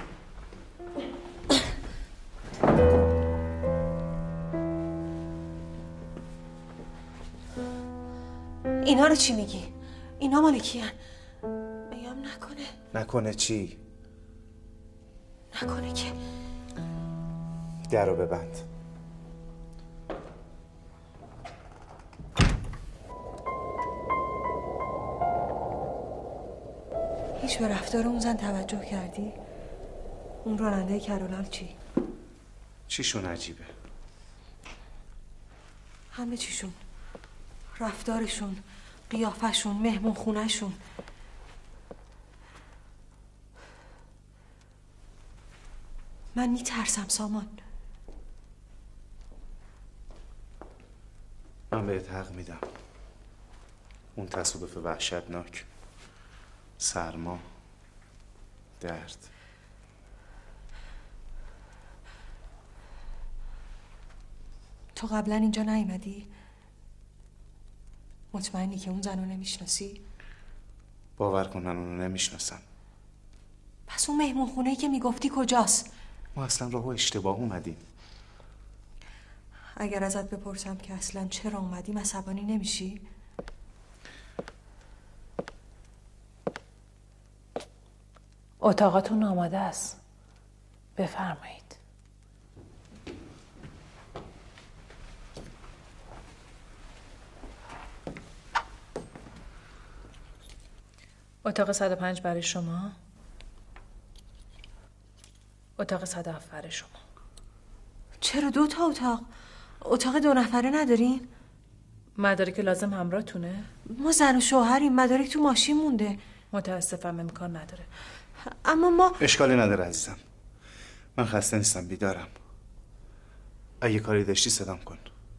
اینا رو چی میگی؟ اینا مال کیان؟ میام نکنه. نکنه چی؟ نکنه که در رو ببند. هیچ به رفتار اون زن توجه کردی؟ اون راننده کرولال چی؟ چیشون عجیبه؟ همه چیشون، رفتارشون، قیافشون، مهمون خونهشون. من میترسم سامان. من بهت حق میدم. اون تصادف وحشتناک، سرما، درد. تو قبلا اینجا نیومدی؟ مطمئنی که اون زن رو نمیشناسی؟ باور کن من اونو نمیشناسم. پس اون مهمون خونه‌ای که میگفتی کجاست؟ ما اصلا راهو اشتباه اومدیم. اگر ازت بپرسم که اصلا چرا اومدیم عصبانی نمیشی؟ اتاقاتون آماده است. بفرمایید. اتاق صد و پنج برای شما. اتاق صد و هفت برای شما. چرا دو تا اتاق؟ اتاق دو نفره ندارین؟ مدارک لازم همراهتونه؟ ما زن و شوهریم، مدارک تو ماشین مونده. متاسفم امکان نداره. اما ما اشکالی نداره عزیزم، من خسته نیستم، بیدارم. اگه کاری داشتی صدام کن.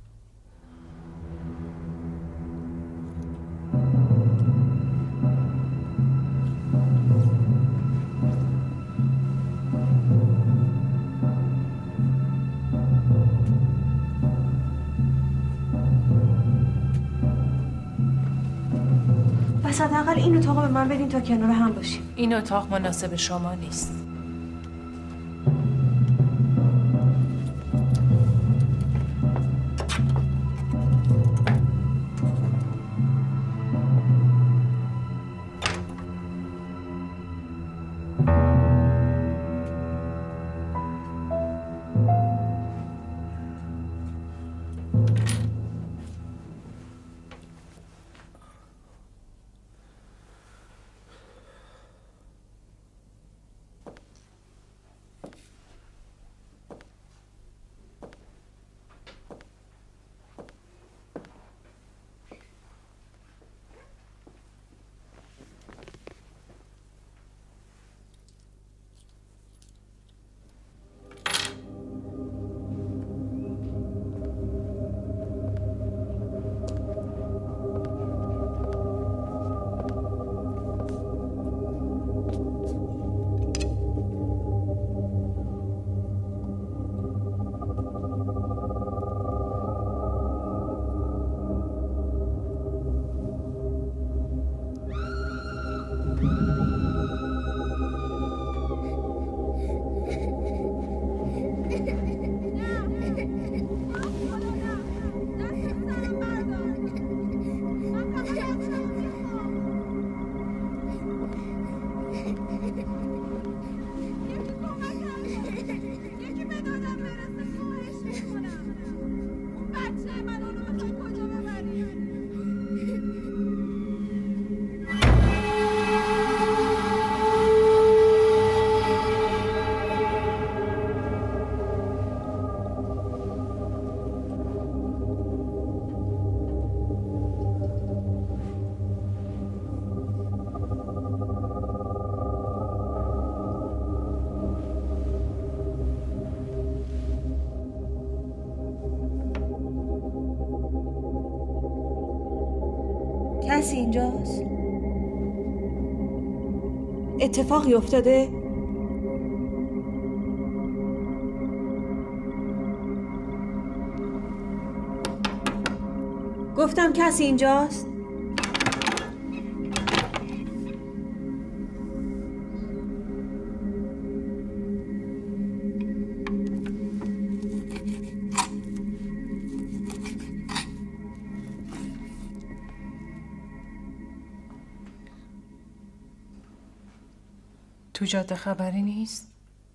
پس حداقل این اتاق به من بدین تا کنار هم باشیم. این اتاق مناسب شما نیست. کسی اینجاست؟ اتفاقی افتاده؟ گفتم کسی اینجاست؟ تو جاده خبری نیست؟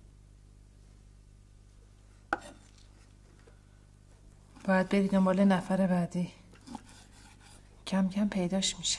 باید بری دنبال نفر بعدی. کم کم پیداش میشه.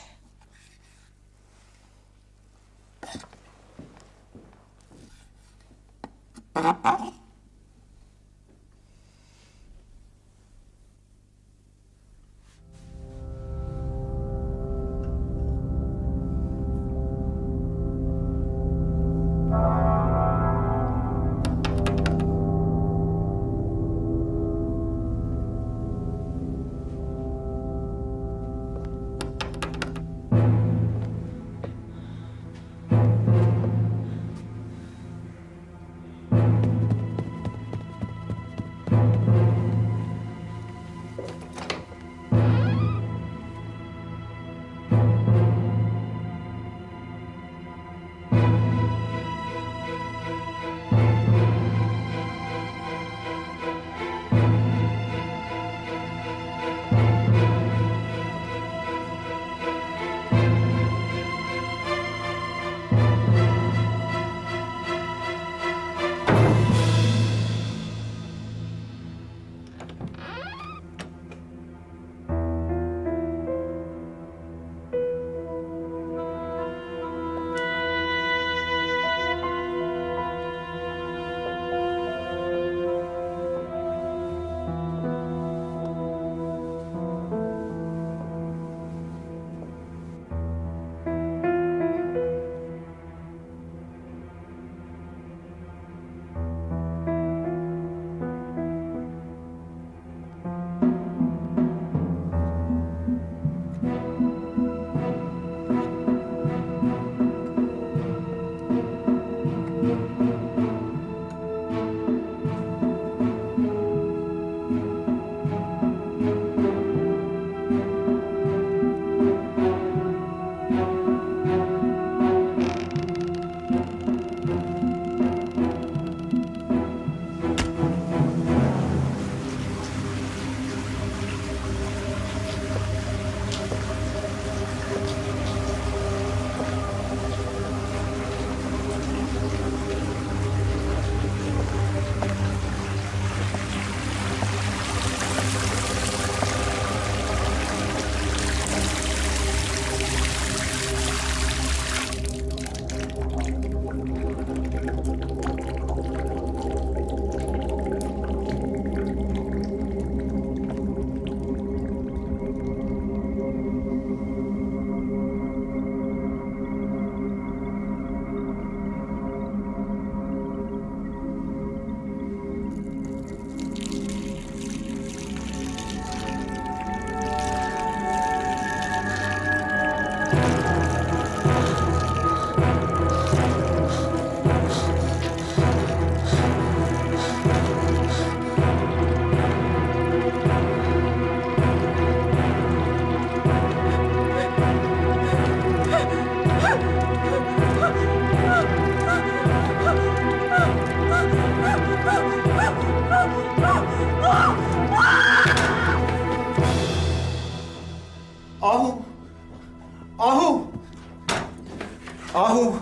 آهو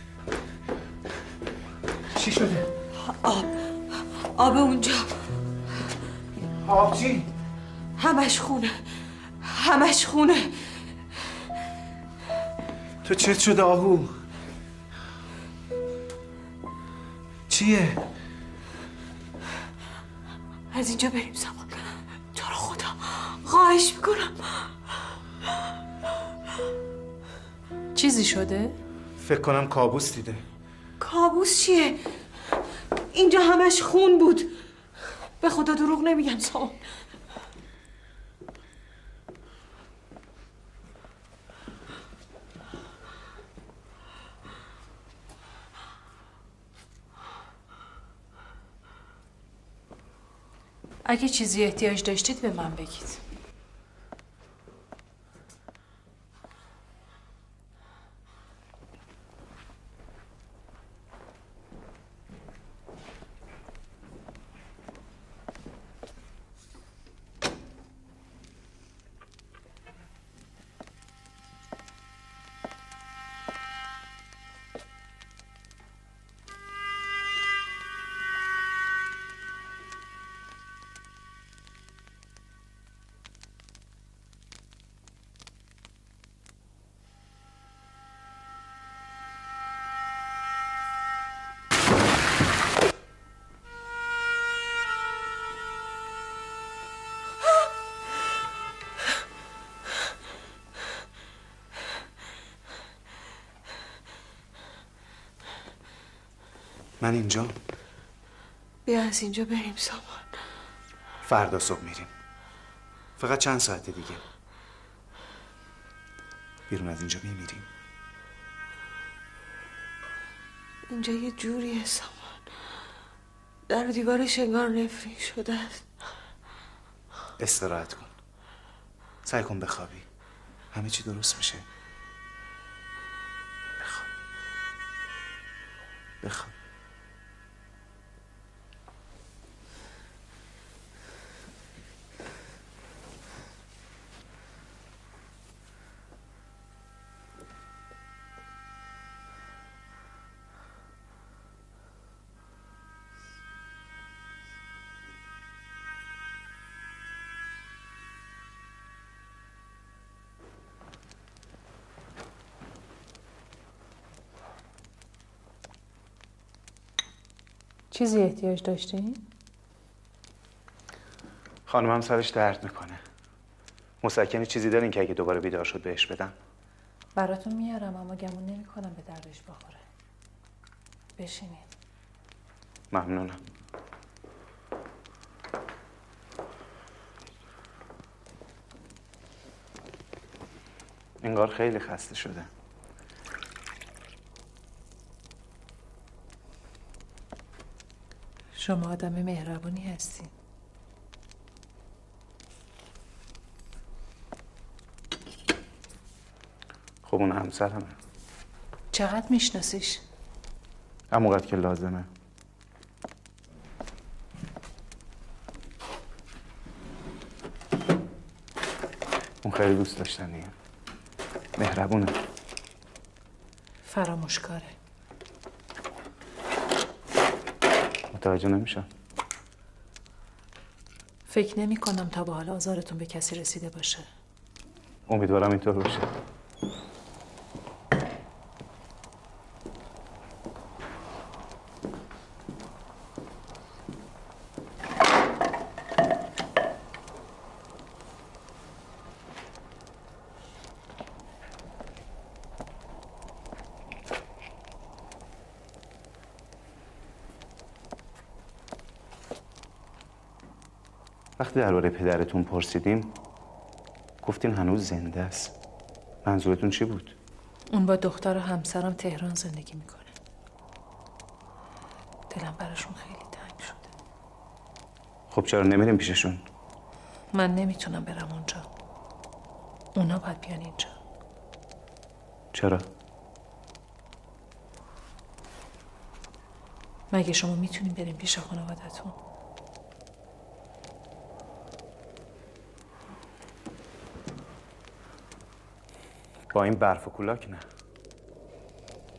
چی شده؟ آب آب اونجا. آب چی؟ همش خونه همش خونه. تو چت شده آهو؟ چیه؟ از اینجا بریم سامان. تو رو خدا خواهش میکنم. چیزی شده؟ فکر کنم کابوس دیده. کابوس چیه؟ اینجا همش خون بود. به خدا دروغ نمیگم سامان. اگه چیزی احتیاج داشتید به من بگید. من اینجا. بیا از اینجا بریم سامان. فردا صبح میریم. فقط چند ساعت دیگه. بیرون از اینجا میمیریم. اینجا یه جوریه سامان. در دیوارش انگار نفرین شده است. استراحت کن. سعی کن بخوابی. همه چی درست میشه. بخواب. بخواب. چیزی احتیاج داشتین؟ خانمم سرش درد میکنه. مسکنی چیزی دارین که اگه دوباره بیدار شد بهش بدم؟ براتون میارم اما گمون نمی کنم به دردش بخوره. بشینید. ممنونم. انگار خیلی خسته شده. شما آدم مهربونی هستین. خب اون همسرمه. چقدر میشناسیش؟ همونقدر که لازمه. اون خیلی دوست داشتنیه. مهربونه. فراموشکاره. متوجه نمیشم. فکر نمی کنم تا به حال آزارتون به کسی رسیده باشه. امیدوارم اینطور باشه. وقتی درباره پدرتون پرسیدیم گفتین هنوز زنده است. منظورتون چی بود؟ اون با دختر و همسرم تهران زندگی میکنه. دلم براشون خیلی تنگ شده. خب چرا نمیریم پیششون؟ من نمیتونم برم اونجا. اونا باید بیان اینجا. چرا؟ مگه شما میتونین بریم پیش خانوادتون؟ با این برف و کولاک نه.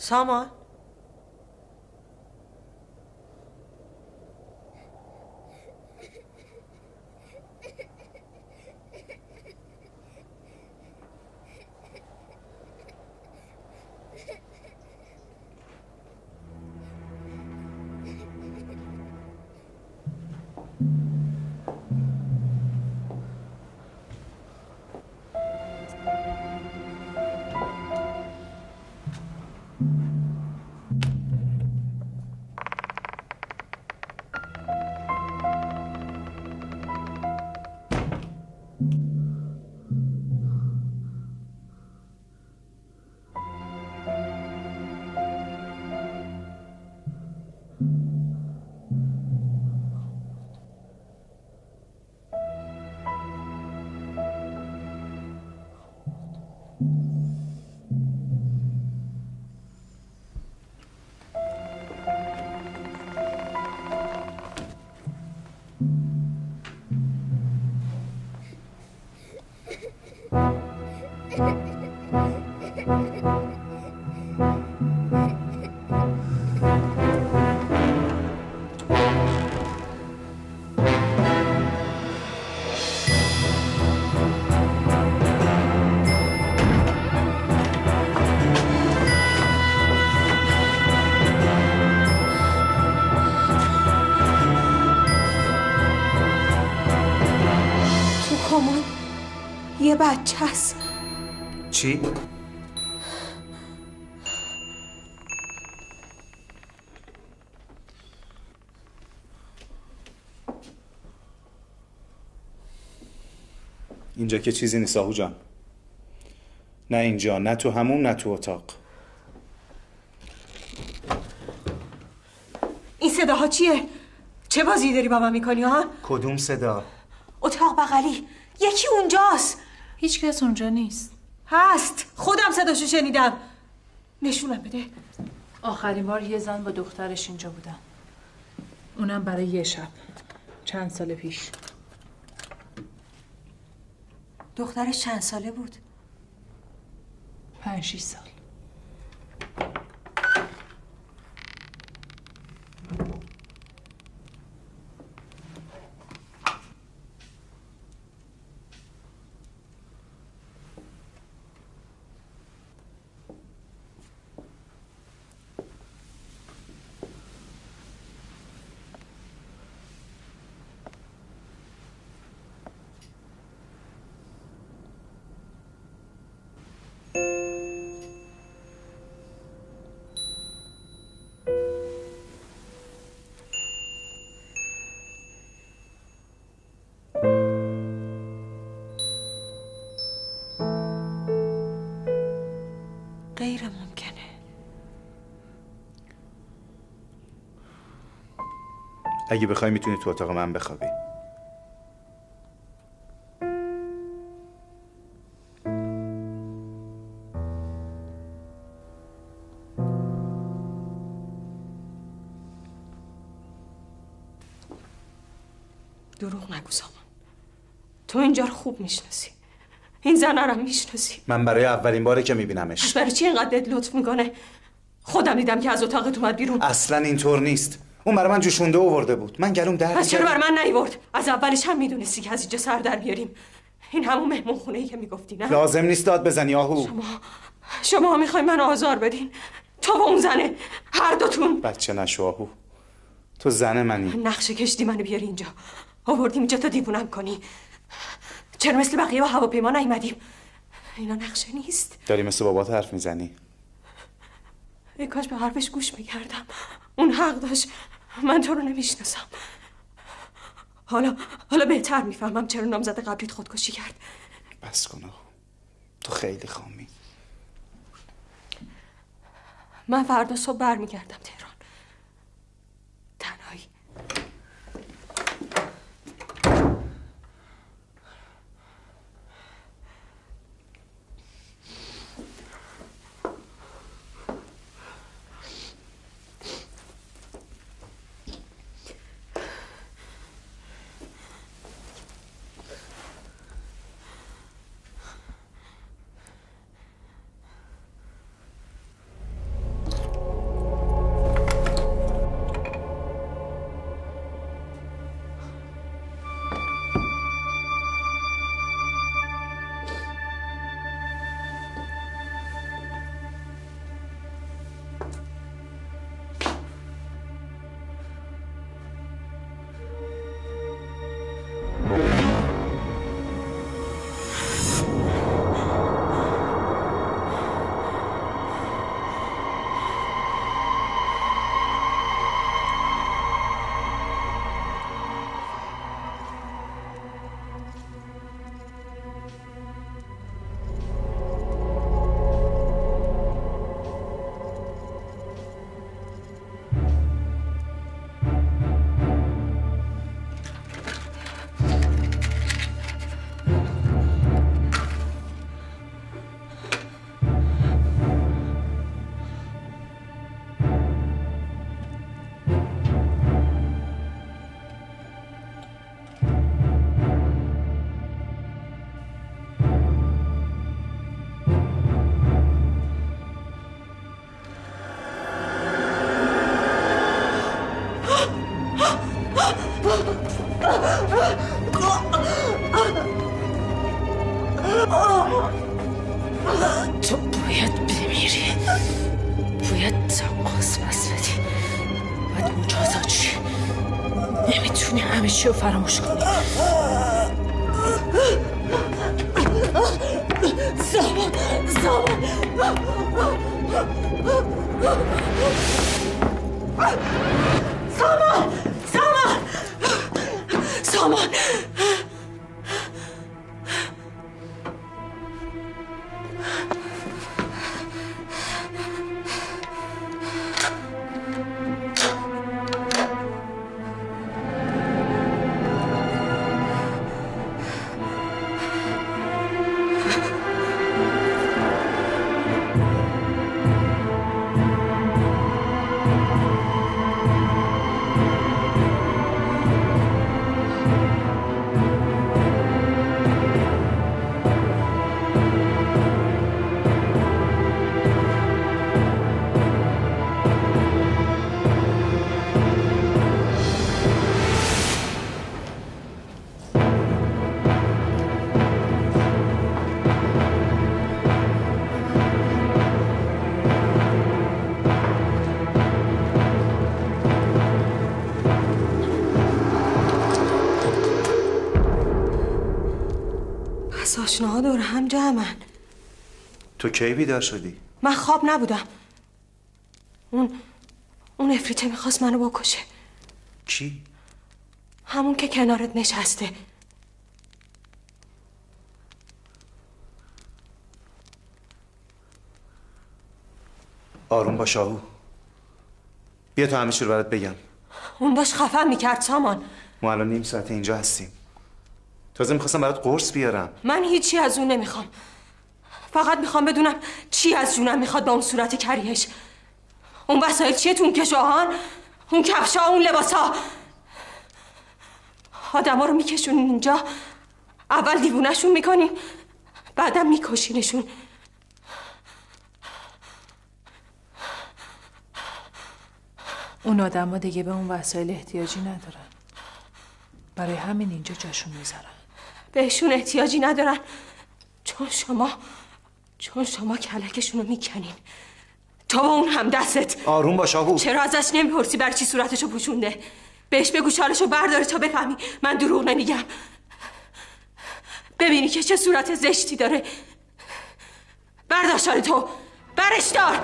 سامان یه بچه هست. چی؟ اینجا که چیزی نیست آهو جان. نه اینجا، نه تو همون، نه تو اتاق. این صداها چیه؟ چه بازی داری با من میکنی ها؟ کدوم صدا؟ اتاق بغلی. یکی اونجاست. هیچ کس اونجا نیست. هست. خودم صداشو شنیدم. نشونم بده. آخرین بار یه زن با دخترش اینجا بودن. اونم برای یه شب. چند سال پیش. دخترش چند ساله بود؟ پنج شیش سال. غیر ممکنه. اگه بخوای میتونی تو اتاق من بخوابی. دروغ نگو سامان. تو اینجا رو خوب میشناسی. این زنه رو میشناسی. من برای اولین باره که میبینمش. پس برای چی اینقدر بهت لطف میکنه؟ خودم دیدم که از اتاقت اومد بیرون. اصلا اینطور نیست. اون برای من جوشونده آورده بود. من گلوم درد. پس چرا برای من نیورد؟ از اولش هم میدونستی که از اینجا سر در بیاریم. این همون مهمون خونه ای که میگفتی نه؟ لازم نیست داد بزنی آهو. شما شما میخواین من آزار بدین. تو و اون زنه، هر دوتون. بچه نشو آهو. تو زن منی. نقشه کشتی منو بیاری اینجا. آوردیم اینجا تا دیوونم کنی. چرا مثل بقیه با هواپیما نیومدیم؟ اینا نقشه نیست. داری مثل بابات حرف میزنی. ای کاش به حرفش گوش میکردم. اون حق داشت. من تو رو نمیشناسم. حالا حالا بهتر میفهمم چرا نامزد قبلیت خودکشی کرد. بس کن آهو. تو خیلی خامی. من فردا صبح برمیگردم تهران. تنهایی. تو باید بمیری، باید تقاس بس بدی، باید مجازات شی. نمیتونی همه چی رو فراموش کنی. سامان سامان سامان سامان سامان آشناها دور هم جمعن. تو کی بیدار شدی؟ من خواب نبودم. اون اون افریته میخواست منو بکشه. کی؟ همون که کنارت نشسته. آروم باش آهو. بیا تو همه چی رو برات بگم. اون داشت خفم میکرد سامان. ما الان نیم ساعت اینجا هستیم. تازه میخواستم برات قرص بیارم. من هیچی از اون نمیخوام. فقط میخوام بدونم چی از جونم میخواد با اون صورت کریهش. اون وسایل چیه تو اون کشوهان؟ اون کفشا، اون لباسا. آدما رو میکشونین اینجا، اول دیوونه‌شون میکنین، بعدم میکشینشون. اون آدما دیگه به اون وسایل احتیاجی ندارن. برای همین اینجا جاشون میذارن. بهشون احتیاجی ندارن چون شما چون شما کلکشون رو میکنین. تا با اون هم دستت. آروم باش آهو. چرا ازش نمیپرسی بر چی صورتشو پوشونده؟ بهش بگو شالشو برداره تا بفهمی من دروغ نمیگم. ببینی که چه صورت زشتی داره. بردار شال تو، برش دار.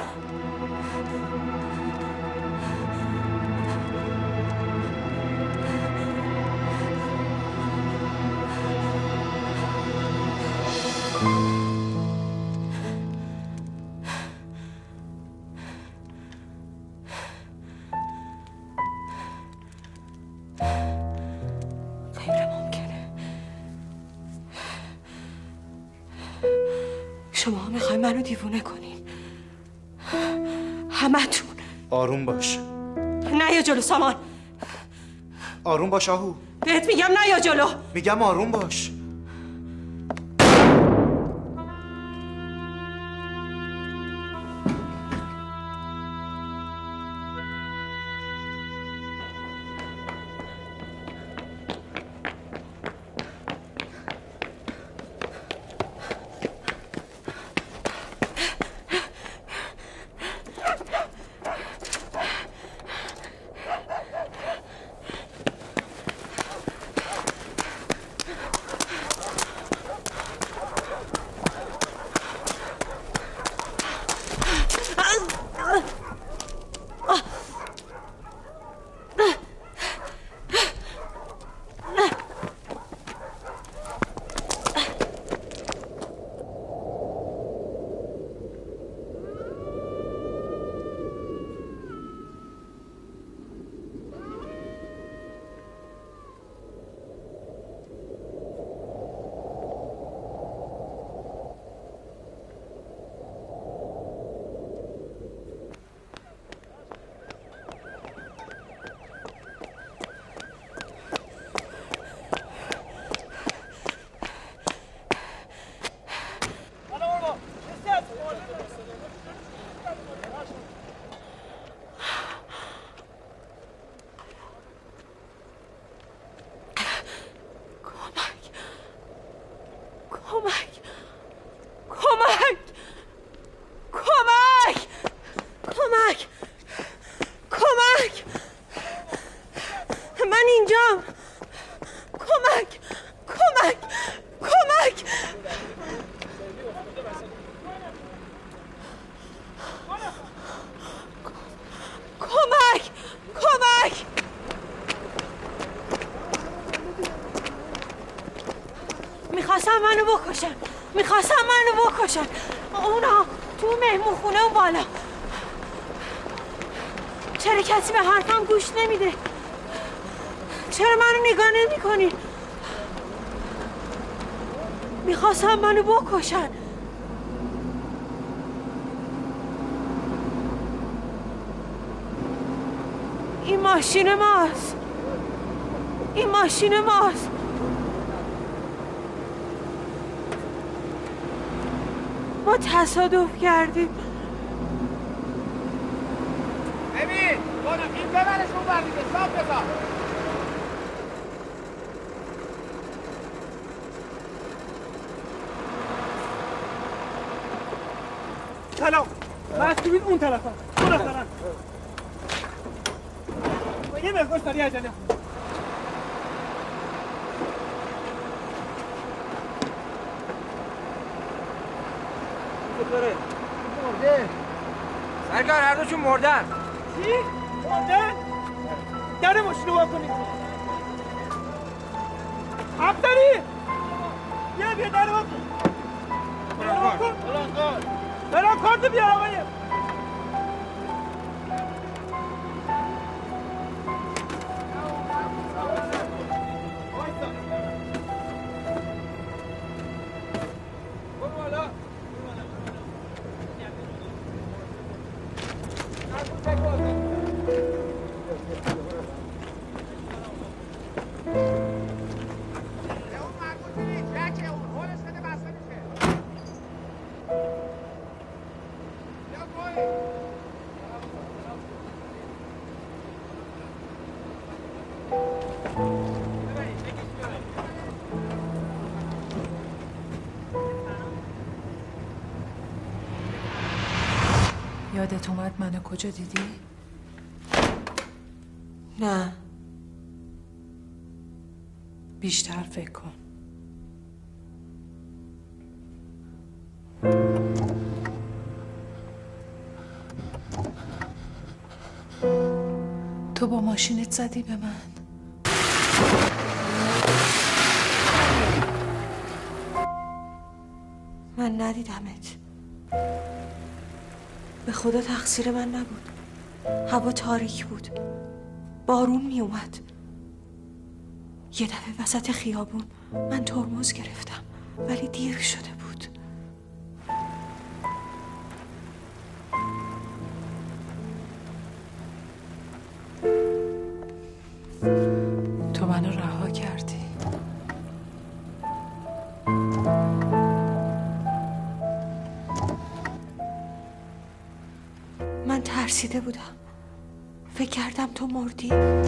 شما میخوای منو دیوونه کنین. همتون. آروم باش. نه یا جلو سامان. آروم باش آهو. بهت میگم نه یا جلو. میگم آروم باش. بکشن، میخواستن منو بکشن. اونا تو مهمون خونه اون بالا. چرا کسی به حرفم گوش نمیده؟ چرا منو نگاه نمی کنی؟ میخواستن منو بکشن. این ماشین ماست، این ماشین ماست. ما تصادف کردیم. ببین برو این ببرش اون بر دیگه، صاف بذار. سلام، مسئولین اون طرف هم اون افترن یه مقدار سریع عجله. چطوره؟ مرده سرکار، هر دوشون مردن. چی؟ مردن؟ در ماشین رو کنید. ابتری بیا بیا در رو کن. برام کارت بیار آقای. یادت اومد منو کجا دیدی؟ نه. بیشتر فکر کن. تو با ماشینت زدی به من. من ندیدمت. به خدا تقصیر من نبود. هوا تاریک بود، بارون می اومد. یه دفعه وسط خیابون من ترمز گرفتم ولی دیر شده بود. تو منو رها کردی. من ترسیده بودم، فکر کردم تو مردی.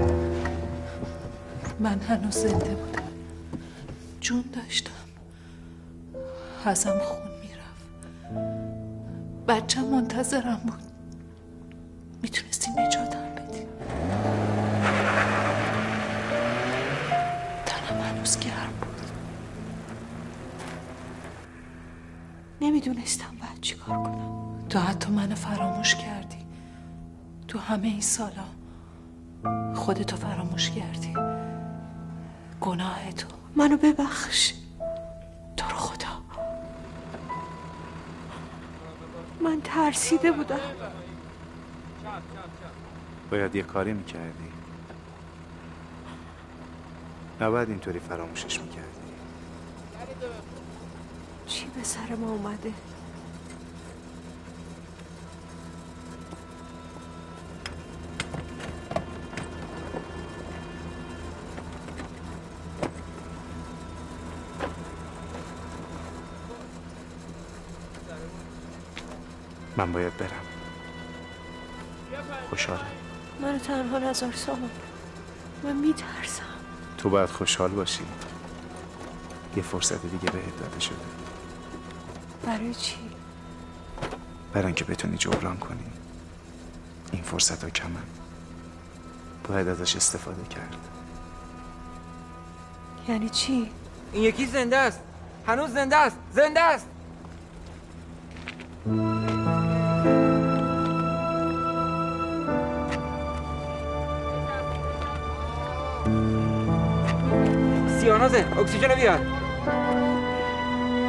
من هنوز زنده بودم، جون داشتم، ازم خون میرفت، بچم منتظرم بود، میتونستی نجاتم بدی. تنم هنوز گرم بود. نمیدونستم باید چی کار کنم. تو حتی منو فراموش کردی. تو همه این سالا خودتو فراموش کردی. گناه تو. منو ببخش، تو رو خدا. من ترسیده بودم. باید یه کاری میکردی. نباید اینطوری فراموشش میکردی. چی به سر ما اومده؟ من باید برم. خوشحالم. منو تنها نذار سامان، من میترسم. تو باید خوشحال باشی. یه فرصت دیگه بهت داده شده. برای چی؟ برای اینکه بتونی جبران کنی. این فرصت ها کمن، باید ازش استفاده کرد. یعنی چی؟ این یکی زنده است، هنوز زنده است، زنده است. سیانازه، اکسیژن بیار.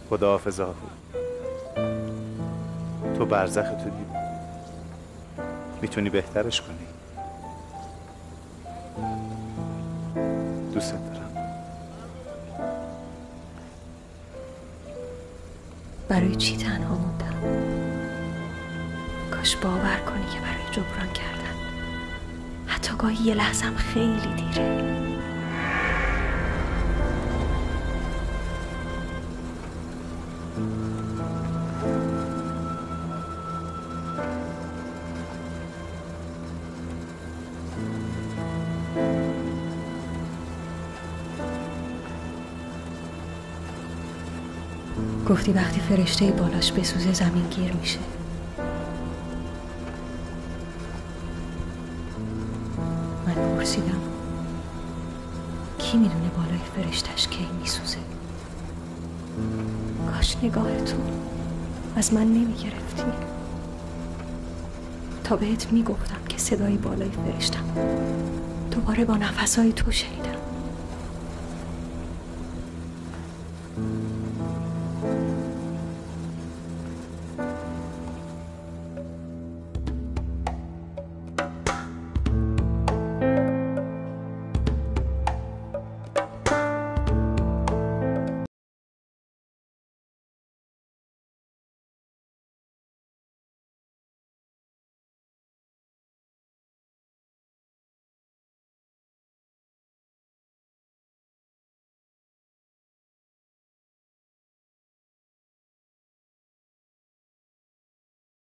خداحافظ آهو. تو برزخ تو دید، میتونی بهترش کنی. دوست دارم. برای چی تنها موندم؟ کاش باور کنی که برای جبران کردن حتی گاهی یه لحظم خیلی دیره. گفتی وقتی فرشته بالاش بسوزه زمین گیر میشه. من پرسیدم کی میدونه بالای فرشتش کی میسوزه؟ کاش نگاه تو از من نمیگرفتی تا بهت میگفتم که صدای بالای فرشتم دوباره با نفسهای تو شنیدم.